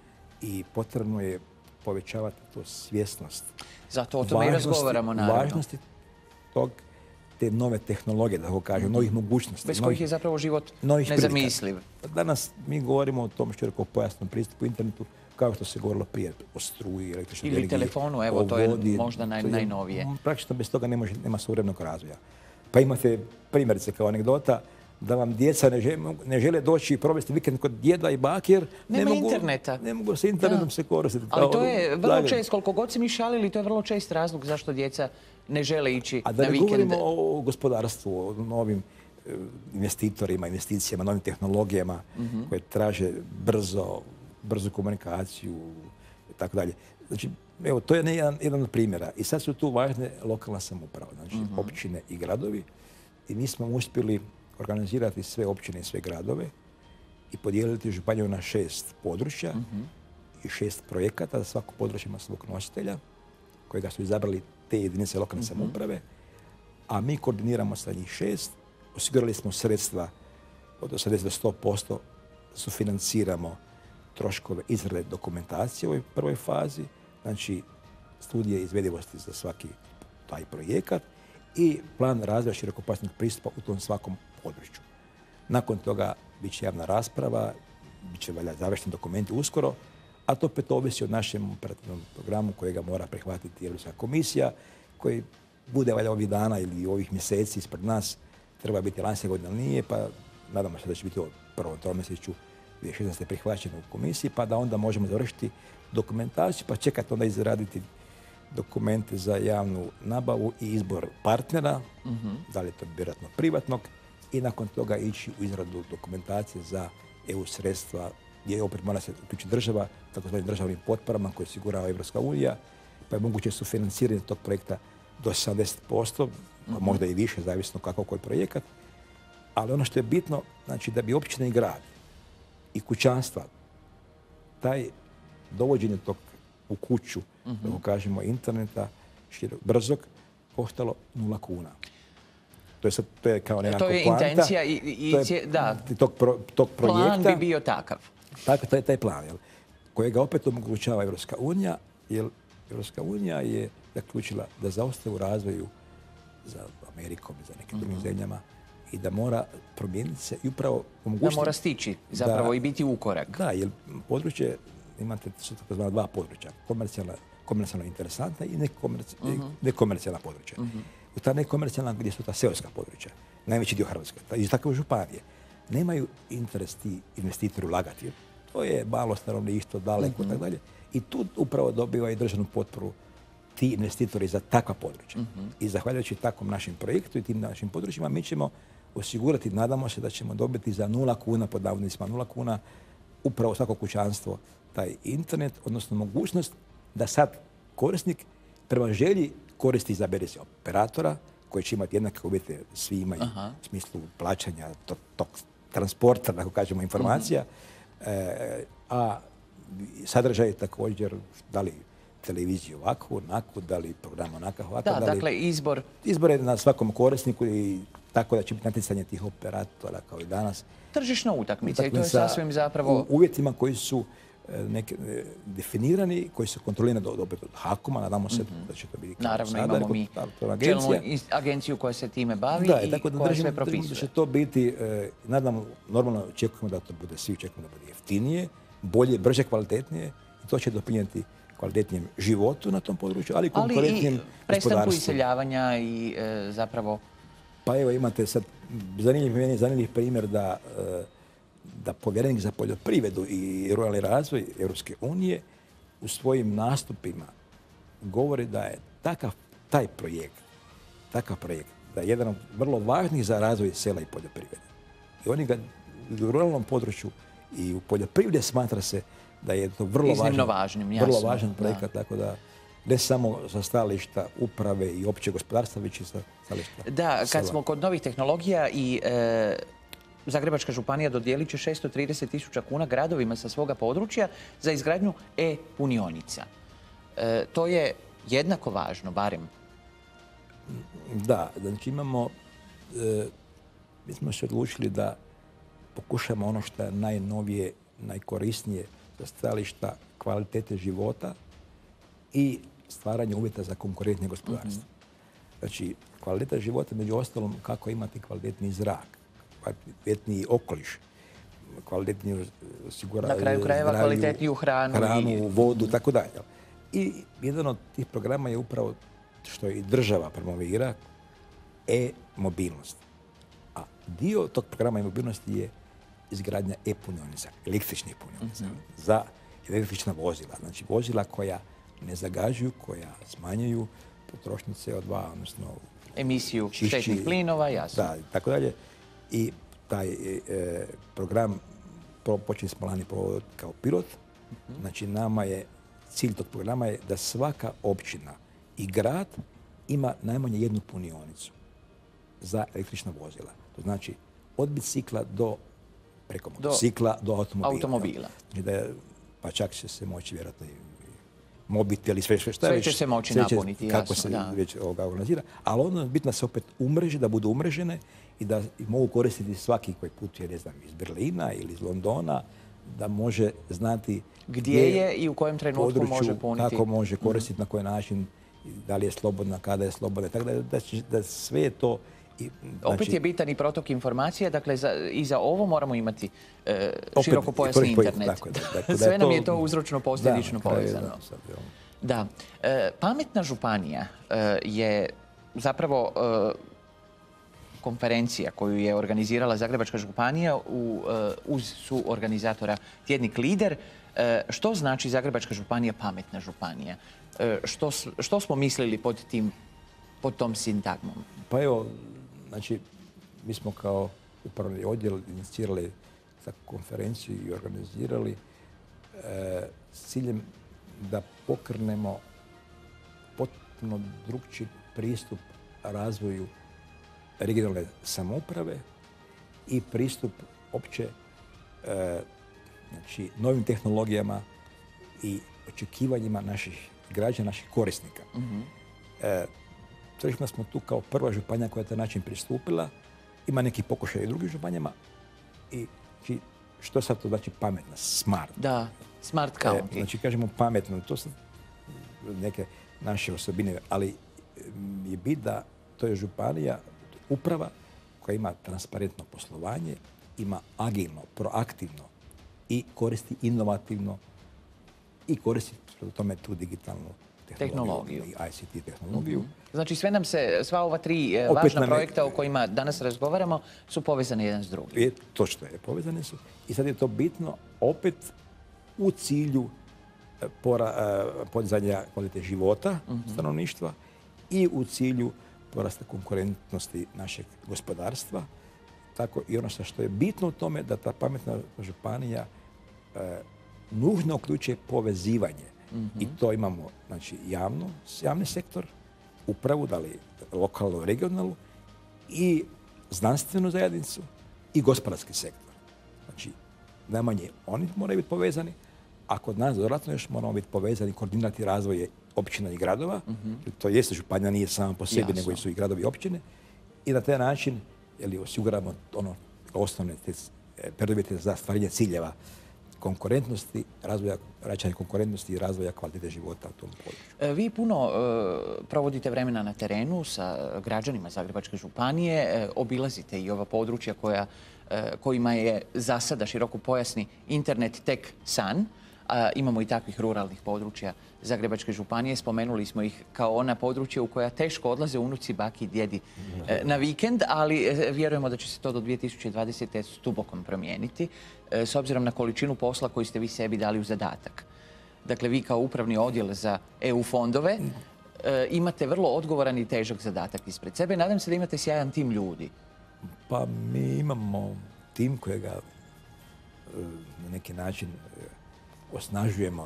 i potrebno je povećavati to svjesnost. Zato o tome i razgovaramo, naravno. Važnosti tog, te nove tehnologije, da tako kažem, novih mogućnosti. Bez novih- kojih je zapravo život novih prilika. nezamisliv. Danas mi govorimo o tom širokopojasnom pristupu internetu kao što se govorilo prije o struji, električnoj Ili energiji, telefonu, evo, o to je vodi. možda naj- To je- najnovije. Praktično bez toga ne može, nema suvremenog razvoja. Pa imate primjerice kao anegdota da vam djeca ne žele, ne žele doći i provesti vikend kod djeda i bake jer ne Nema mogu, interneta. ne mogu se internetom Da. se koristiti. Ali kao to u je vrlo Zagrebu. čest, koliko god se mi šalili, to je vrlo čest razlog zašto djeca ne žele ići A da na ne vikend. govorimo o gospodarstvu, o novim e, investitorima, investicijama, novim tehnologijama koje traže brzo, brzu komunikaciju i tako dalje. Znači, evo, to je ne jedan, jedan od primjera. I sad su tu važne lokalna samouprava, znači općine i gradovi. I mi smo uspjeli organizirati sve općine i sve gradove i podijeliti županiju na šest područja i šest projekata, da svako područje ima svog nositelja kojega su izabrali te jedinice lokalne samouprave, a mi koordiniramo sa njih šest. Osigurali smo sredstva od osamdeset do sto posto, sufinanciramo troškove izrade dokumentacije u ovoj prvoj fazi, znači studije izvedivosti za svaki taj projekat i plan razvoja širokopojasnog pristupa u tom svakom području. Nakon toga bit će javna rasprava, bit će valjda završeni dokumenti uskoro, a to opet ovisi o našem operativnom programu kojega mora prihvatiti Europska komisija, koji bude valjda ovih dana ili ovih mjeseci ispred nas, treba biti lanjske godine, ali nije, pa nadamo se da će biti u prvom tromjesečju dvije tisuće šesnaeste prihvaćeno u komisiji, pa da onda možemo završiti dokumentaciju, pa čekati onda izraditi dokumente za javnu nabavu i izbor partnera, da li je to vjerojatno privatnog, i nakon toga ići u izradu dokumentacije za E U sredstva, gdje opet mora se uključiti država, takozvanim državnim potporama koje osigurava Europska unija, pa je moguće sufinanciranje tog projekta do sedamdeset posto, mm-hmm. možda i više, zavisno kako koji projekat. Ali ono što je bitno, znači da bi općina i grad i kućanstva taj dovođenje tog u kuću, mm-hmm. da kažemo, interneta, širo, brzog, koštalo nula kuna. To je, sad, to je kao nekako poanta. To je intencija i, i to je, da. Tog, pro, tog projekta. Plan bi bio takav. Tako, taj, taj plan, jel, kojega opet omogućava Evropska unija, jer Evropska unija je zaključila da zaostaje u razvoju za Amerikom i za nekim drugim mm-hmm. zemljama i da mora promijeniti se i upravo omogućiti... Da mora stići zapravo da, i biti ukorak. Da, jer područje, imate su tako zvana dva područja, komercijalna, komercijalno interesantna i nekomercijalna, mm-hmm. nekomercijalna područja. Mm-hmm. U ta nekomercijalna gdje su ta seoska područja, najveći dio Hrvatske, iz takve županije, nemaju interes ti investitori ulagati. To je malo stanovništvo, daleko i mm-hmm. tako dalje. I tu upravo dobiva i državnu potporu ti investitori za takva područja. Mm-hmm. I zahvaljujući takvom našem projektu i tim našim područjima mi ćemo osigurati, nadamo se da ćemo dobiti za nula kuna, pod navodnicima nula kuna, upravo svako kućanstvo taj internet, odnosno mogućnost da sad korisnik prema želji koristi i izabere se operatora koji će imati jednake uvjete, svi imaju Aha. u smislu plaćanja, tog, tog transporta, tako kažemo, informacija, mm-hmm. e, a sadržaj je također, da li televiziju ovakvu, onakvu, da li program onakav, ovakav. Da, da li, dakle, izbor. Izbor je na svakom korisniku i tako da će biti natjecanje tih operatora kao i danas. Tržišna utakmica i to je sasvim zapravo... U uvjetima koji su neke, definirani, koji su kontrolirani od, od HAKOM-a, nadamo se mm-hmm. da će to biti kao Naravno, sada, imamo mi čelnu agenciju koja se time bavi da, i tako da koja držimo, sve propisuje. Da će to biti, eh, nadamo, normalno očekujemo da to bude, svi očekujemo da bude jeftinije, bolje, brže, kvalitetnije i to će doprinijeti kvalitetnijem životu na tom području, ali i konkurentnijem gospodarstvu. Ali i prestanku iseljavanja i e, zapravo... Pa evo imate sad zanimljiv, zanimljiv primjer da, e, da povjerenik za poljoprivredu i ruralni razvoj Europske unije u svojim nastupima govori da je takav, taj projekt, takav projekt, da je jedan od vrlo važnih za razvoj sela i poljoprivrede. I oni ga u ruralnom području i u poljoprivredi smatra se da je to vrlo iznimno važan, važnim, vrlo važan projekat, tako da ne samo sa stajališta uprave i opće gospodarstva, već i sa stajališta Da, kad sela. smo kod novih tehnologija i e, Zagrebačka županija dodijelit će šesto trideset tisuća kuna gradovima sa svoga područja za izgradnju e-punionica. E, to je jednako važno, barem. Da, znači imamo, e, mi smo se odlučili da pokušamo ono što je najnovije, najkorisnije za stajališta kvalitete života i stvaranje uvjeta za konkurentnije gospodarstvo. Mm-hmm. Znači, kvaliteta života, među ostalom, kako imati kvalitetniji zrak, kvalitetniji okoliš, kvalitetniju osiguranje... Na kraju krajeva kvalitetniju hranu. Hranu, i... vodu, tako dalje. I jedan od tih programa je upravo što i država promovira, e-mobilnost. A dio tog programa e-mobilnosti je izgradnja e-punionica, električnih punionica, mm-hmm. za električna vozila. Znači vozila koja ne zagađuju, koja smanjuju potrošnju C O dva, odnosno emisiju čišći, štetnih plinova, jasno. Da, tako dalje. I taj e, program počeli smo lani provoditi kao pilot. Mm-hmm. Znači nama je, cilj tog programa je da svaka općina i grad ima najmanje jednu punionicu za električna vozila. To znači od bicikla do preko motocikla do, do automobila. automobila. Znači da je, pa čak će se moći vjerojatno i mobitel i sve što sve već. Sve će se moći napuniti, kako jasno. se da. već ovoga organizira. Ali ono je bitno da se opet umreže, da budu umrežene i da mogu koristiti svaki koji putuje, ne znam, iz Berlina ili iz Londona, da može znati gdje je i u kojem trenutku području, može puniti. kako može koristiti, mm-hmm. na koji način, da li je slobodna, kada je slobodna. Tako da, da, da sve je to... I, opet znači, je bitan i protok informacija, dakle za, i za ovo moramo imati e, opet, široko pojasni internet. Tako, da, dakle, sve da nam to, je to uzročno posljedično da, povezano. Da, sad, da. E, pametna županija e, je zapravo e, konferencija koju je organizirala Zagrebačka županija u, e, uz su organizatora Tjednik Lider. E, što znači Zagrebačka županija pametna županija? E, što, što smo mislili pod, tim, pod tom sintagmom? Pa evo, znači, mi smo kao upravni odjel inicirali takvu konferenciju i organizirali e, s ciljem da pokrenemo potpuno drugčiji pristup razvoju regionalne samouprave i pristup opće e, znači, novim tehnologijama i očekivanjima naših građana, naših korisnika. Mm-hmm. e, Trenutno smo tu kao prva županija koja je taj način pristupila. Ima neki pokušaj i drugim županijama. I znači, što sad to znači pametna, smart? Da, smart county. E, znači, kažemo pametno, to su neke naše osobine, ali je bit da to je županija, uprava koja ima transparentno poslovanje, ima agilno, proaktivno i koristi inovativno i koristi u tome tu digitalnu tehnologiju, tehnologiju. i I C T tehnologiju. Mm-hmm. Znači sve nam se, sva ova tri e, Opet važna nam je- projekta o kojima danas razgovaramo su povezane jedan s drugim. Je, točno je, povezane su. I sad je to bitno opet u cilju e, pora, e, podizanja kvalitete života stanovništva i u cilju porasta konkurentnosti našeg gospodarstva. Tako i ono sa što je bitno u tome da ta pametna županija e, nužno uključuje povezivanje. I to imamo znači, javno, javni sektor, upravu, da li lokalnu, regionalnu, i znanstvenu zajednicu i gospodarski sektor. Znači, najmanje oni moraju biti povezani, a kod nas dodatno još moramo biti povezani, koordinirati razvoje općina i gradova. To jeste, županija nije sama po sebi, Jasno. nego su i gradovi i općine. I na taj način jeli, osiguramo ono, osnovne te, e, preduvjete za stvaranje ciljeva konkurentnosti, razvoja, vraćanja konkurentnosti i razvoja kvalitete života u tom području. E, Vi puno e, provodite vremena na terenu sa građanima Zagrebačke županije, e, obilazite i ova područja koja, e, kojima je za sada širokopojasni internet tek san. A, imamo i takvih ruralnih područja Zagrebačke županije. Spomenuli smo ih kao ona područja u koja teško odlaze unuci, baki i djedi e, na vikend, ali e, vjerujemo da će se to do dvije tisuće dvadesete. stubokom promijeniti e, s obzirom na količinu posla koju ste vi sebi dali u zadatak. Dakle, vi kao upravni odjel za E U fondove e, imate vrlo odgovoran i težak zadatak ispred sebe. Nadam se da imate sjajan tim ljudi. Pa mi imamo tim kojega e, na neki način e, osnažujemo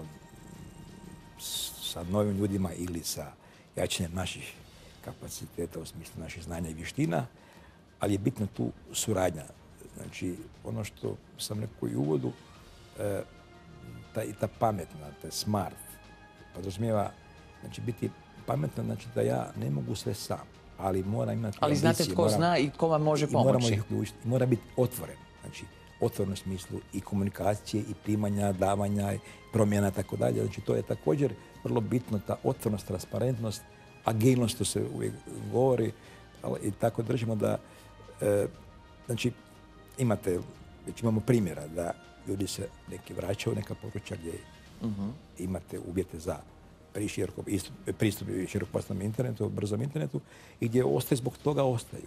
s- sa novim ljudima ili sa jačanjem naših kapaciteta u smislu naših znanja i vještina, ali je bitna tu suradnja. Znači, ono što sam rekao i u uvodu, e, ta, i ta pametna, ta smart, podrazumijeva, znači biti pametna, znači da ja ne mogu sve sam, ali moram imati Ali znate ambicije, tko moram- zna i tko vam može i moramo pomoći. ih uključiti. I mora biti otvoren. Znači, otvoren u smislu i komunikacije, i primanja, davanja, i promjena, tako dalje. Znači, to je također vrlo bitno, ta otvorenost, transparentnost, agilnost, to se uvijek govori. Ali i tako držimo da, e, znači, imate, već imamo primjera da ljudi se neki vraćaju u neka područja gdje imate uvjete za priširoko- istup- pristup širokopojasnom internetu, brzom internetu, i gdje ostaje zbog toga ostaju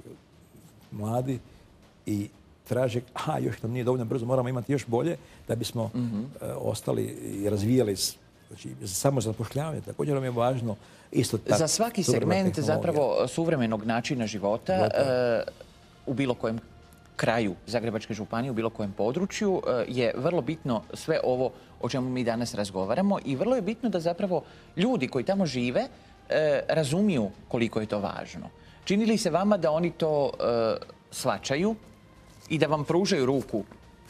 mladi i traže, aha, još nam nije dovoljno brzo, moramo imati još bolje da bismo e, ostali i razvijali s- znači, samo zapošljavanje. Također nam je važno isto tako. Za svaki suvremena segment tehnologija. zapravo suvremenog načina života e, u bilo kojem kraju Zagrebačke županije, u bilo kojem području e, je vrlo bitno sve ovo o čemu mi danas razgovaramo i vrlo je bitno da zapravo ljudi koji tamo žive e, razumiju koliko je to važno. Čini li se vama da oni to e, shvaćaju i da vam pružaju ruku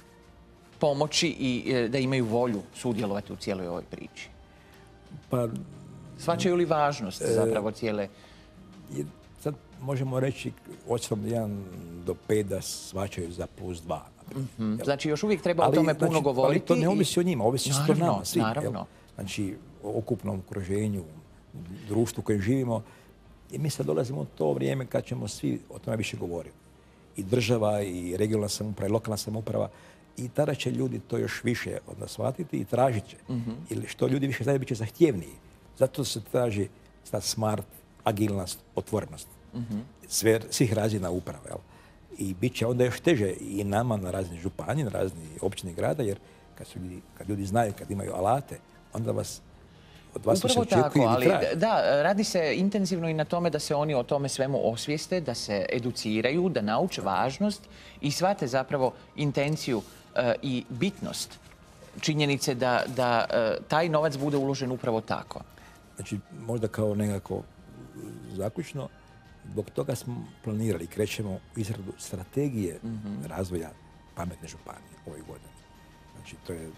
pomoći i e, da imaju volju sudjelovati u cijeloj ovoj priči? Pa, Shvaćaju li važnost zapravo cijele... je- sad možemo reći ocjenom jedan do pet da svačaju za plus dva. Jel? Znači, još uvijek treba o Ali, tome puno znači, govoriti. Ali to ne i- ovisi o njima, ovisi o Naravno, nama svim. jel? naravno. Znači, o okupnom okruženju, društvu u kojem živimo. I mi sad dolazimo u to vrijeme kad ćemo svi o tome više govoriti. I država, i regionalna samouprava, i lokalna samouprava. I tada će ljudi to još više od nas shvatiti i tražit će. Ili što ljudi više znaju, bit će zahtjevniji. Zato se traži ta smart, agilnost, otvorenost. Sve, svih razina uprave. Jel? I bit će onda još teže i nama na razini županije, na razini općine i grada, jer kad, su ljudi, kad ljudi znaju, kad imaju alate, onda vas od vas više Upravo tako, očekuju i ali traje. da, radi se intenzivno i na tome da se oni o tome svemu osvijeste, da se educiraju, da nauče važnost i shvate zapravo intenciju e, i bitnost činjenice da, da e, taj novac bude uložen upravo tako. Znači, možda kao nekako zaključno, zbog toga smo planirali, krećemo u izradu strategije razvoja pametne županije ove godine. Znači, to je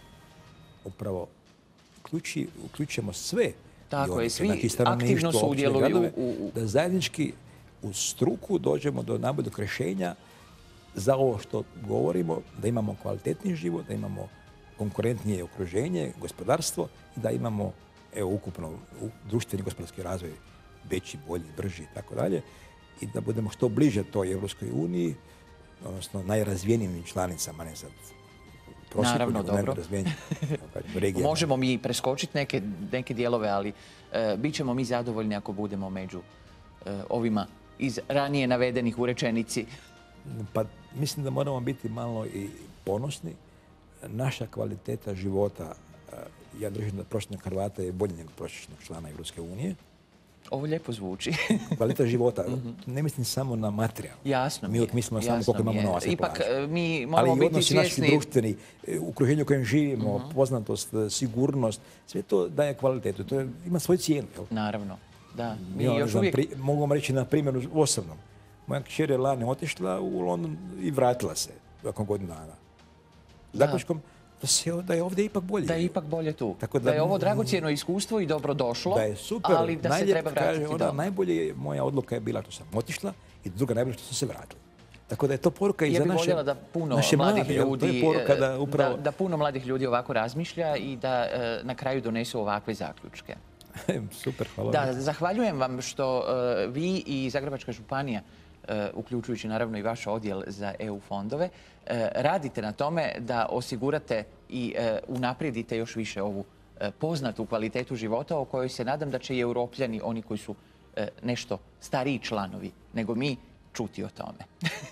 upravo uključi, uključujemo sve Tako dionike, je, svi znači stanovništvo, aktivno općine, sudjeluju gradove, u- u- da zajednički u struku dođemo do najboljeg rješenja za ovo što govorimo, da imamo kvalitetniji život, da imamo konkurentnije okruženje, gospodarstvo i da imamo evo, ukupno u- društveni gospodarski razvoj veći, bolji, brži i tako dalje i da budemo što bliže toj Europskoj uniji, odnosno najrazvijenijim članicama, ne sad prosjeku, Naravno, nego dobro. najrazvijenijim regijama. Možemo mi preskočiti neke, neke dijelove, ali e, bit ćemo mi zadovoljni ako budemo među e, ovima iz ranije navedenih u rečenici. Pa mislim da moramo biti malo i ponosni. Naša kvaliteta života, eh, ja držim da prosječnog Hrvata je bolji nego prosječnog člana Europske unije. Ovo lijepo zvuči. Kvaliteta života, ne mislim samo na materijalno. Jasno mi Mi je, uvijek mislimo samo jasno koliko mi imamo je. novaca i Ipak, plaća. e, mi Ali moramo i biti odnosi naši svjesni- društveni, e, okruženje u kojem živimo, poznatost, e, sigurnost, sve to daje kvalitetu. To je, ima svoju cijenu. Jel? Naravno, da. Mi Ja, ne još znam, uvijek... pri- mogu vam reći na primjeru osobnom. Moja kćer je lani otišla u London i vratila se nakon godinu dana. Zaključkom da, se, da je ovdje ipak bolje. Da je ipak bolje tu. Tako da, da- je ovo dragocjeno iskustvo i dobro došlo, Da je super. ali da se Najljepše, treba vratiti kaže, ona, doma. najbolje je, moja odluka je bila što sam otišla i druga najbolje što sam se vratila. Tako da je to poruka i Ja za bih naše, voljela da puno naše mladih mlade, jel? ljudi, To je poruka da e, upravo... da, da puno mladih ljudi ovako razmišlja i da e, na kraju donesu ovakve zaključke. Super, hvala Da, vam. zahvaljujem vam što e, vi i Zagrebačka županija, e, uključujući naravno i vaš odjel za E U fondove, e, radite na tome da osigurate i e, unaprijedite još više ovu e, poznatu kvalitetu života o kojoj se nadam da će i Europljani, oni koji su e, nešto stariji članovi nego mi, čuti o tome.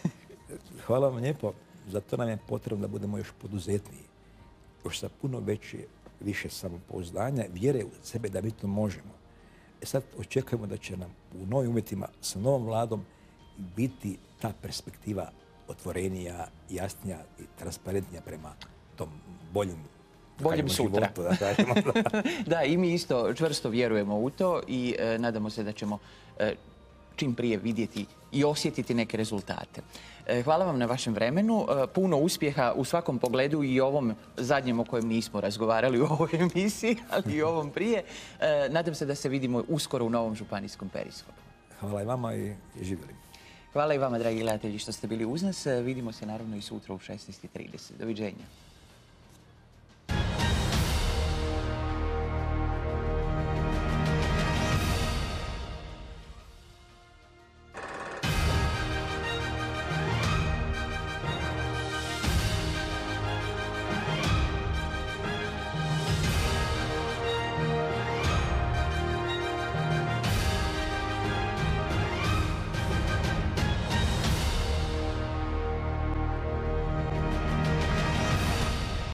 Hvala vam lijepo. Zato nam je potrebno da budemo još poduzetniji. Još sa puno veće, više samopouzdanja, vjere u sebe da mi to možemo. E sad očekujemo da će nam u novim uvjetima sa novom vladom biti ta perspektiva otvorenija, jasnija i transparentnija prema tom boljem, da Boljem kažemo, sutra. životu, da kažemo. Da, i mi isto čvrsto vjerujemo u to i e, nadamo se da ćemo e, čim prije vidjeti i osjetiti neke rezultate. E, hvala vam na vašem vremenu, e, puno uspjeha u svakom pogledu i ovom zadnjem o kojem nismo razgovarali u ovoj emisiji, ali i ovom prije. E, nadam se da se vidimo uskoro u novom županijskom periskopu. Hvala i vama i, i živjeli. Hvala i vama, dragi gledatelji, što ste bili uz nas. E, Vidimo se naravno i sutra u šesnaest i trideset. Doviđenja.